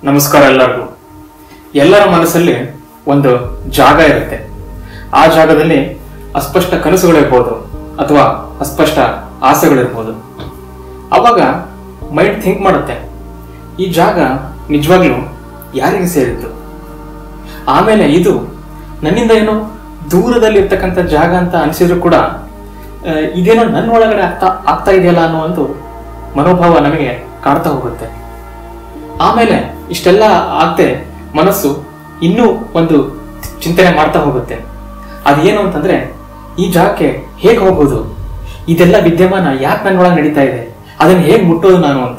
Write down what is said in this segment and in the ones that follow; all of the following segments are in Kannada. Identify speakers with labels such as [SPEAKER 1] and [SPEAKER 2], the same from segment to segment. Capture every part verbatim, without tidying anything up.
[SPEAKER 1] ನಮಸ್ಕಾರ ಎಲ್ಲರಿಗೂ. ಎಲ್ಲರ ಮನಸ್ಸಲ್ಲಿ ಒಂದು ಜಾಗ ಇರುತ್ತೆ. ಆ ಜಾಗದಲ್ಲಿ ಅಸ್ಪಷ್ಟ ಕನಸುಗಳಿರ್ಬೋದು ಅಥವಾ ಅಸ್ಪಷ್ಟ ಆಸೆಗಳಿರ್ಬೋದು. ಅವಾಗ ಮೈಂಡ್ ಥಿಂಕ್ ಮಾಡುತ್ತೆ, ಈ ಜಾಗ ನಿಜವಾಗ್ಲೂ ಯಾರಿಗೆ ಸೇರಿತ್ತು? ಆಮೇಲೆ ಇದು ನನ್ನಿಂದ ಏನೋ ದೂರದಲ್ಲಿ ಇರ್ತಕ್ಕಂಥ ಜಾಗ ಅಂತ ಅನಿಸಿದ್ರು ಕೂಡ ಇದೇನೋ ನನ್ನ ಒಳಗಡೆ ಆಗ್ತಾ ಆಗ್ತಾ ಇದೆಯಲ್ಲ ಅನ್ನೋ ಒಂದು ಮನೋಭಾವ ನಮಗೆ ಕಾಡ್ತಾ ಹೋಗುತ್ತೆ. ಆಮೇಲೆ ಇಷ್ಟೆಲ್ಲ ಆಗದೆ ಮನಸ್ಸು ಇನ್ನೂ ಒಂದು ಚಿಂತನೆ ಮಾಡ್ತಾ ಹೋಗುತ್ತೆ. ಅದೇನು ಅಂತಂದ್ರೆ, ಈ ಜಾಗಕ್ಕೆ ಹೇಗೆ ಹೋಗೋದು? ಇದೆಲ್ಲ ವಿದ್ಯಮಾನ ಯಾಕೆ ನನ್ನೊಳಗೆ ನಡೀತಾ ಇದೆ? ಅದನ್ನು ಹೇಗೆ ಮುಟ್ಟೋದು ನಾನು ಅಂತ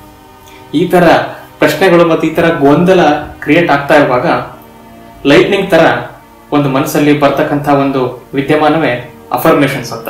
[SPEAKER 1] ಈ ತರ ಪ್ರಶ್ನೆಗಳು ಮತ್ತು ಈ ತರ ಗೊಂದಲ ಕ್ರಿಯೇಟ್ ಆಗ್ತಾ ಇರುವಾಗ ಲೈಟ್ನಿಂಗ್ ತರ ಒಂದು ಮನಸ್ಸಲ್ಲಿ ಬರ್ತಕ್ಕಂಥ ಒಂದು ವಿದ್ಯಮಾನವೇ ಅಫರ್ಮೇಷನ್ಸ್ ಅಂತ.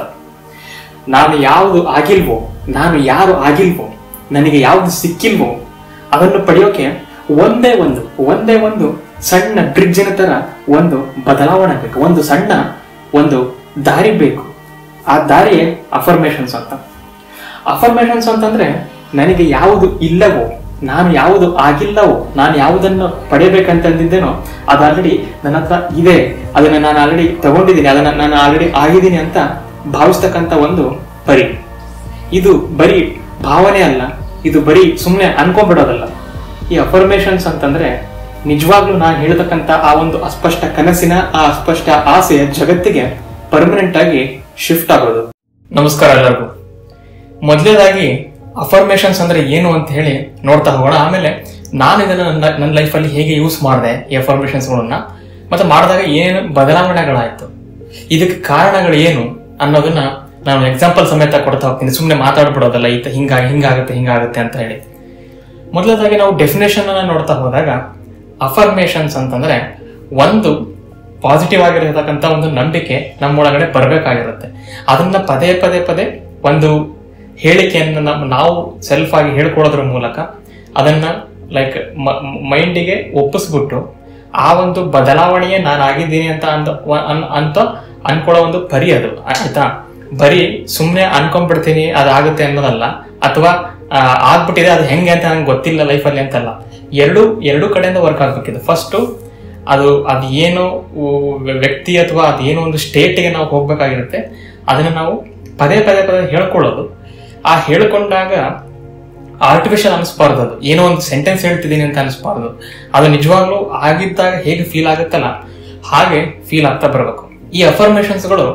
[SPEAKER 1] ನಾನು ಯಾವುದು ಆಗಿಲ್ವೋ, ನಾನು ಯಾರು ಆಗಿಲ್ವೋ, ನನಗೆ ಯಾವುದು ಸಿಕ್ಕಿಲ್ವೋ ಅದನ್ನು ಪಡೆಯೋಕೆ ಒಂದೇ ಒಂದು ಒಂದೇ ಒಂದು ಸಣ್ಣ ಬ್ರಿಡ್ಜಿನ ತರ ಒಂದು ಬದಲಾವಣೆ ಬೇಕು, ಒಂದು ಸಣ್ಣ ಒಂದು ದಾರಿ ಬೇಕು. ಆ ದಾರಿಯೇ ಅಫರ್ಮೇಷನ್ಸ್ ಅಂತ. ಅಫರ್ಮೇಷನ್ಸ್ ಅಂತಂದ್ರೆ, ನನಗೆ ಯಾವುದು ಇಲ್ಲವೋ, ನಾನು ಯಾವುದು ಆಗಿಲ್ಲವೋ, ನಾನು ಯಾವುದನ್ನು ಪಡೆಯಬೇಕಂತಂದಿದ್ದೇನೋ ಅದು ಆಲ್ರೆಡಿ ನನ್ನ ಹತ್ರ ಇದೆ, ಅದನ್ನ ನಾನು ಆಲ್ರೆಡಿ ತಗೊಂಡಿದ್ದೀನಿ, ಅದನ್ನ ನಾನು ಆಲ್ರೆಡಿ ಆಗಿದ್ದೀನಿ ಅಂತ ಭಾವಿಸ್ತಕ್ಕಂಥ ಒಂದು ಪರಿ. ಇದು ಬರೀ ಭಾವನೆ ಅಲ್ಲ, ಇದು ಬರೀ ಸುಮ್ಮನೆ ಅನ್ಕೊಂಡ್ಬಿಡೋದಲ್ಲ. ಈ ಅಫರ್ಮೇಷನ್ಸ್ ಅಂತಂದ್ರೆ ನಿಜವಾಗ್ಲೂ ನಾನು ಹೇಳ್ತಕ್ಕಂಥ ಆ ಒಂದು ಅಸ್ಪಷ್ಟ ಕನಸಿನ, ಆ ಅಸ್ಪಷ್ಟ ಆಸೆಯ ಜಗತ್ತಿಗೆ ಪರ್ಮನೆಂಟ್ ಆಗಿ ಶಿಫ್ಟ್ ಆಗೋದು. ನಮಸ್ಕಾರ ಎಲ್ಲರಿಗೂ. ಮೊದಲನೇದಾಗಿ ಅಫರ್ಮೇಷನ್ಸ್ ಅಂದ್ರೆ ಏನು ಅಂತ ಹೇಳಿ ನೋಡ್ತಾ ಹೋಗೋಣ. ಆಮೇಲೆ ನಾನು ಇದನ್ನ ನನ್ನ ನನ್ನ ಲೈಫಲ್ಲಿ ಹೇಗೆ ಯೂಸ್ ಮಾಡಿದೆ ಈ ಅಫರ್ಮೇಷನ್ಸ್ಗಳನ್ನ, ಮತ್ತೆ ಮಾಡಿದಾಗ ಏನು ಬದಲಾವಣೆಗಳಾಯ್ತು, ಇದಕ್ಕೆ ಕಾರಣಗಳು ಏನು ಅನ್ನೋದನ್ನ ನಾನು ಎಕ್ಸಾಂಪಲ್ ಸಮೇತ ಕೊಡ್ತಾ ಹೋಗ್ತೀನಿ. ಸುಮ್ಮನೆ ಮಾತಾಡ್ಬಿಡೋದಲ್ಲ, ಈತ ಹಿಂಗಾಗಿ ಹಿಂಗಾಗುತ್ತೆ ಹಿಂಗಾಗುತ್ತೆ ಅಂತ ಹೇಳಿ. ಮೊದಲದಾಗಿ ನಾವು ಡೆಫಿನೇಷನ್ ಅನ್ನ ನೋಡ್ತಾ ಹೋದಾಗ, ಅಫರ್ಮೇಷನ್ಸ್ ಅಂತಂದ್ರೆ ಒಂದು ಪಾಸಿಟಿವ್ ಆಗಿರತಕ್ಕಂಥ ಒಂದು ನಂಬಿಕೆ ನಮ್ಮೊಳಗಡೆ ಬರಬೇಕಾಗಿರುತ್ತೆ. ಅದನ್ನ ಪದೇ ಪದೇ ಪದೇ ಒಂದು ಹೇಳಿಕೆಯನ್ನು ನಾವು ಸೆಲ್ಫ್ ಆಗಿ ಹೇಳ್ಕೊಳ್ಳೋದ್ರ ಮೂಲಕ ಅದನ್ನ ಲೈಕ್ ಮೈಂಡಿಗೆ ಒಪ್ಪಿಸ್ಬಿಟ್ಟು ಆ ಒಂದು ಬದಲಾವಣೆಯೇ ನಾನು ಆಗಿದ್ದೀನಿ ಅಂತ ಅಂತ ಅಂತ ಅನ್ಕೊಳ್ಳೋ ಒಂದು ಪರಿ ಅದು, ಆಯ್ತಾ? ಬರೀ ಸುಮ್ಮನೆ ಅನ್ಕೊಂಡ್ಬಿಡ್ತೀನಿ ಅದಾಗುತ್ತೆ ಅನ್ನೋದಲ್ಲ, ಅಥವಾ ಆಗ್ಬಿಟ್ಟಿದೆ ಅದು ಹೆಂಗೆ ಅಂತ ನಂಗೆ ಗೊತ್ತಿಲ್ಲ ಲೈಫಲ್ಲಿ ಅಂತಲ್ಲ. ಎರಡು ಎರಡು ಕಡೆಯಿಂದ ವರ್ಕ್ ಆಗ್ಬೇಕಿದೆ. ಫಸ್ಟು ಅದು ಅದು ಏನೋ ವ್ಯಕ್ತಿ ಅಥವಾ ಅದೇನೋ ಒಂದು ಸ್ಟೇಟಿಗೆ ನಾವು ಹೋಗ್ಬೇಕಾಗಿರುತ್ತೆ, ಅದನ್ನ ನಾವು ಪದೇ ಪದೇ ಪದೇ ಹೇಳ್ಕೊಳ್ಳೋದು. ಆ ಹೇಳ್ಕೊಂಡಾಗ ಆರ್ಟಿಫಿಷಿಯಲ್ ಅನಿಸ್ಬಾರ್ದು, ಅದು ಏನೋ ಒಂದು ಸೆಂಟೆನ್ಸ್ ಹೇಳ್ತಿದ್ದೀನಿ ಅಂತ ಅನಿಸ್ಬಾರ್ದು. ಅದು ನಿಜವಾಗ್ಲೂ ಆಗಿದ್ದಾಗ ಹೇಗೆ ಫೀಲ್ ಆಗುತ್ತಲ್ಲ ಹಾಗೆ ಫೀಲ್ ಆಗ್ತಾ ಬರಬೇಕು. ಈ ಅಫರ್ಮೇಷನ್ಸ್ಗಳು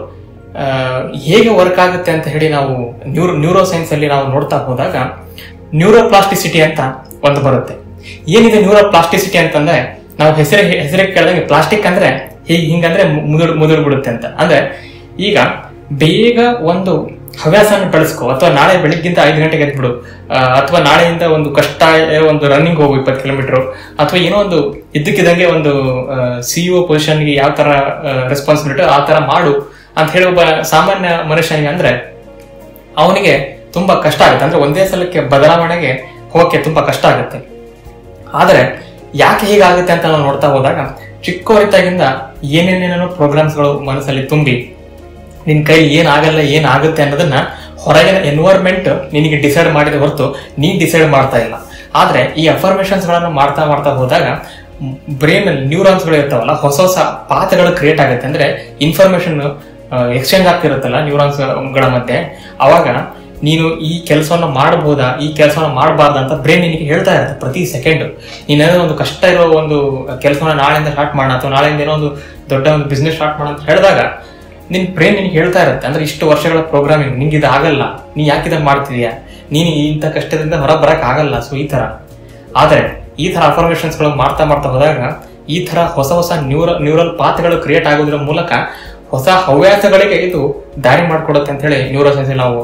[SPEAKER 1] ಹೇಗೆ ವರ್ಕ್ ಆಗುತ್ತೆ ಅಂತ ಹೇಳಿ ನಾವು ನ್ಯೂರೋ ನ್ಯೂರೋ ಸೈನ್ಸ್ ಅಲ್ಲಿ ನಾವು ನೋಡ್ತಾ ಹೋದಾಗ ನ್ಯೂರೋಪ್ಲಾಸ್ಟಿಸಿಟಿ ಅಂತ ಒಂದು ಬರುತ್ತೆ. ಏನಿದೆ ನ್ಯೂರೋಪ್ಲಾಸ್ಟಿಸಿಟಿ ಅಂತಂದ್ರೆ, ನಾವು ಹೆಸರೇ ಹೆಸರಿಗೆ ಕೇಳಿದಾಗ ಪ್ಲಾಸ್ಟಿಕ್ ಅಂದ್ರೆ ಹೀಗೆ ಹಿಂಗಂದ್ರೆ ಮುದುಡ್ ಮುದುಡ್ ಬಿಡುತ್ತೆ ಅಂತ. ಅಂದ್ರೆ ಈಗ ಬೇಗ ಒಂದು ಹವ್ಯಾಸನ ಬೆಳೆಸ್ಕೊ, ಅಥವಾ ನಾಳೆ ಬೆಳಿಗ್ಗಿಂತ ಐದು ಗಂಟೆಗೆ ಎದ್ಬಿಡು, ಅಥವಾ ನಾಳೆಯಿಂದ ಒಂದು ಕಷ್ಟ ಒಂದು ರನ್ನಿಂಗ್ ಹೋಗು ಇಪ್ಪತ್ತು ಕಿಲೋಮೀಟರ್, ಅಥವಾ ಏನೋ ಒಂದು ಇದ್ದಕ್ಕಿದ್ದಂಗೆ ಒಂದು ಸಿಇಒ ಪೊಸಿಷನ್ಗೆ ಯಾವ ತರ ರೆಸ್ಪಾನ್ಸಿಬಿಲಿಟಿ ಆ ತರ ಮಾಡು ಅಂತ ಹೇಳಿ ಒಬ್ಬ ಸಾಮಾನ್ಯ ಮನುಷ್ಯನಿಗೆ ಅಂದ್ರೆ ಅವನಿಗೆ ತುಂಬಾ ಕಷ್ಟ ಆಗುತ್ತೆ. ಅಂದ್ರೆ ಒಂದೇ ಸಲಕ್ಕೆ ಬದಲಾವಣೆಗೆ ಹೋಗಕ್ಕೆ ತುಂಬಾ ಕಷ್ಟ ಆಗುತ್ತೆ. ಆದ್ರೆ ಯಾಕೆ ಹೀಗಾಗುತ್ತೆ ಅಂತ ನಾವು ನೋಡ್ತಾ ಹೋದಾಗ, ಚಿಕ್ಕವರಿದ್ದಾಗಿಂದ ಏನೇನೇನೋ ಪ್ರೋಗ್ರಾಮ್ಸ್ಗಳು ಮನಸ್ಸಲ್ಲಿ ತುಂಬಿ ನಿನ್ ಕೈ ಏನಾಗಲ್ಲ ಏನಾಗುತ್ತೆ ಅನ್ನೋದನ್ನ ಹೊರಗಿನ ಎನ್ವೈರ್ಮೆಂಟ್ ನಿನಗೆ ಡಿಸೈಡ್ ಮಾಡಿದ ಹೊರತು ನೀನ್ ಡಿಸೈಡ್ ಮಾಡ್ತಾ ಇಲ್ಲ. ಆದ್ರೆ ಈ ಅಫರ್ಮೇಷನ್ಸ್ ಗಳನ್ನ ಮಾಡ್ತಾ ಮಾಡ್ತಾ ಹೋದಾಗ ಬ್ರೈನ್ ಅಲ್ಲಿ ನ್ಯೂರಾನ್ಸ್ ಗಳು ಇರ್ತಾವಲ್ಲ, ಹೊಸ ಹೊಸ ಪಾತ್ರಗಳು ಕ್ರಿಯೇಟ್ ಆಗುತ್ತೆ. ಅಂದ್ರೆ ಇನ್ಫಾರ್ಮೇಶನ್ ಎಕ್ಸ್ಚೇಂಜ್ ಆಗ್ತಿರುತ್ತಲ್ಲ ನ್ಯೂರಾನ್ಸ್ ಗಳ ಮಧ್ಯೆ, ಅವಾಗ ನೀನು ಈ ಕೆಲಸವನ್ನ ಮಾಡಬಹುದಾ, ಈ ಕೆಲಸವನ್ನ ಮಾಡಬಾರ್ದ ಅಂತ ಬ್ರೈನ್ ನಿನಗೆ ಹೇಳ್ತಾ ಇರುತ್ತೆ ಪ್ರತಿ ಸೆಕೆಂಡ್. ನೀನೇನೋ ಒಂದು ಕಷ್ಟ ಇರೋ ಒಂದು ಕೆಲಸವನ್ನ ನಾಳೆಯಿಂದ ಸ್ಟಾರ್ಟ್ ಮಾಡೋಣ, ಅಥವಾ ನಾಳೆಯಿಂದ ಏನೋ ಒಂದು ದೊಡ್ಡ ಒಂದು ಬಿಸ್ನೆಸ್ ಸ್ಟಾರ್ಟ್ ಮಾಡೋಣ ಅಂತ ಹೇಳಿದಾಗ ನಿನ್ ಬ್ರೈನ್ ನಿನ್ಗೆ ಹೇಳ್ತಾ ಇರುತ್ತೆ, ಅಂದ್ರೆ ಇಷ್ಟು ವರ್ಷಗಳ ಪ್ರೋಗ್ರಾಮಿಂಗ್ ನಿಂಗೆ ಇದು ಆಗಲ್ಲ, ನೀ ಯಾಕೆ ಇದನ್ನ ಮಾಡ್ತಿದ್ಯಾ, ನೀನು ಇಂಥ ಕಷ್ಟದಿಂದ ಹೊರ ಬರಕ್ ಆಗಲ್ಲ. ಸೊ ಈ ತರ ಆದ್ರೆ ಈ ತರ ಅಫರ್ಮೇಷನ್ಸ್ ಗಳು ಮಾಡ್ತಾ ಮಾಡ್ತಾ ಹೋದಾಗ ಈ ತರ ಹೊಸ ಹೊಸ ನ್ಯೂರ ನ್ಯೂರಲ್ ಪಾತ್ಗಳು ಕ್ರಿಯೇಟ್ ಆಗೋದ್ರ ಮೂಲಕ ಹೊಸ ಹವ್ಯಾಸಗಳಿಗೆ ಇದು ದಾರಿ ಮಾಡ್ಕೊಡುತ್ತೆ ಅಂತ ಹೇಳಿ ನ್ಯೂರೋ ಸೈನ್ಸ್ ನಾವು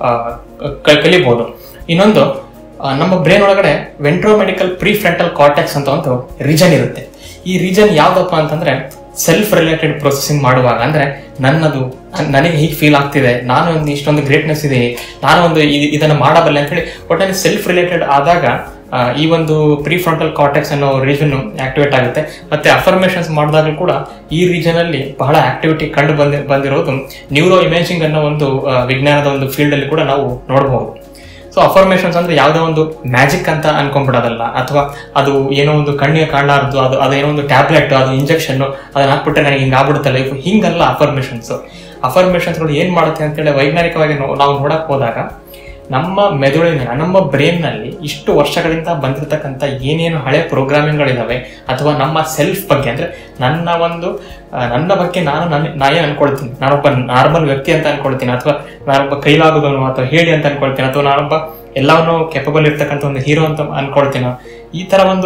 [SPEAKER 1] ಕಲಿಬಹುದು. ಇನ್ನೊಂದು, ನಮ್ಮ ಬ್ರೈನ್ ಒಳಗಡೆ ವೆಂಟ್ರೋಮೆಡಿಕಲ್ ಪ್ರಿಫ್ರಂಟಲ್ ಕಾರ್ಟೆಕ್ಸ್ ಅಂತ ಒಂದು ರೀಜನ್ ಇರುತ್ತೆ. ಈ ರೀಜನ್ ಯಾವ್ದಪ್ಪ ಅಂತಂದ್ರೆ ಸೆಲ್ಫ್ ರಿಲೇಟೆಡ್ ಪ್ರೊಸೆಸಿಂಗ್ ಮಾಡುವಾಗ, ಅಂದ್ರೆ ನನ್ನದು ನನಗೆ ಹೀಗೆ ಫೀಲ್ ಆಗ್ತಿದೆ, ನಾನು ಒಂದು ಇಷ್ಟೊಂದು ಗ್ರೇಟ್ನೆಸ್ ಇದೆ, ನಾನು ಒಂದು ಇದನ್ನ ಮಾಡಬಲ್ಲೆ ಅಂತ ಹೇಳಿ ಒಟ್ಟಲ್ಲಿ ಸೆಲ್ಫ್ ರಿಲೇಟೆಡ್ ಆದಾಗ ಈ ಒಂದು ಪ್ರಿಫ್ರಂಟಲ್ ಕಾರ್ಟೆಕ್ಸ್ ಅನ್ನೋ ರೀಜನ್ ಆಕ್ಟಿವೇಟ್ ಆಗುತ್ತೆ. ಮತ್ತೆ ಅಫರ್ಮೇಷನ್ಸ್ ಮಾಡಿದಾಗಲೂ ಕೂಡ ಈ ರೀಜನ್ ಅಲ್ಲಿ ಬಹಳ ಆಕ್ಟಿವಿಟಿ ಕಂಡು ಬಂದಿ ಬಂದಿರೋದು ನ್ಯೂರೋ ಇಮೇಜಿಂಗ್ ಅನ್ನೋ ಒಂದು ವಿಜ್ಞಾನದ ಒಂದು ಫೀಲ್ಡ್ ಅಲ್ಲಿ ಕೂಡ ನಾವು ನೋಡಬಹುದು. ಸೊ ಅಫರ್ಮೇಷನ್ಸ್ ಅಂದ್ರೆ ಯಾವುದೋ ಒಂದು ಮ್ಯಾಜಿಕ್ ಅಂತ ಅನ್ಕೊಂಡ್ಬಿಡೋದಲ್ಲ, ಅಥವಾ ಅದು ಏನೋ ಒಂದು ಕಣ್ಣಿಗೆ ಕಾಣಲಾರದು, ಅದು ಅದೇನೋ ಒಂದು ಟ್ಯಾಬ್ಲೆಟ್, ಅದು ಇಂಜೆಕ್ಷನ್, ಅದನ್ನ ಹಾಕ್ಬಿಟ್ರೆ ನನಗೆ ಹಿಂಗೆ ಆಗ್ಬಿಡುತ್ತೆ ಲೈಫ್, ಹಿಂಗಲ್ಲ ಅಫರ್ಮೇಷನ್ಸ್. ಅಫರ್ಮೇಷನ್ಸ್ಗಳು ಏನ್ ಮಾಡುತ್ತೆ ಅಂತೇಳಿ ವೈಜ್ಞಾನಿಕವಾಗಿ ನಾವು ನೋಡಕ್ ಹೋದಾಗ ನಮ್ಮ ಮೆದುಳಿನ ನಮ್ಮ ಬ್ರೈನ್ ನಲ್ಲಿ ಇಷ್ಟು ವರ್ಷಗಳಿಂದ ಬಂದಿರತಕ್ಕಂಥ ಏನೇನು ಹಳೆ ಪ್ರೋಗ್ರಾಮಿಂಗ್ಗಳಿದಾವೆ, ಅಥವಾ ನಮ್ಮ ಸೆಲ್ಫ್ ಬಗ್ಗೆ ಅಂದ್ರೆ ನನ್ನ ಒಂದು ನನ್ನ ಬಗ್ಗೆ ನಾನು ನನ್ನ ನಾ ಏನ್ ಅನ್ಕೊಳ್ತೀನಿ, ನಾನೊಬ್ಬ ನಾರ್ಮಲ್ ವ್ಯಕ್ತಿ ಅಂತ ಅನ್ಕೊಳ್ತೀನಿ, ಅಥವಾ ನಾನೊಬ್ಬ ಕೈಲಾಗೋದನು ಅಥವಾ ಹೇಳಿ ಅಂತ ಅನ್ಕೊಳ್ತೀನಿ, ಅಥವಾ ನಾನೊಬ್ಬ ಎಲ್ಲವನ್ನೂ ಕೆಪಬಲ್ ಇರ್ತಕ್ಕಂಥ ಒಂದು ಹೀರೋ ಅಂತ ಅನ್ಕೊಳ್ತೀನ, ಈ ತರ ಒಂದು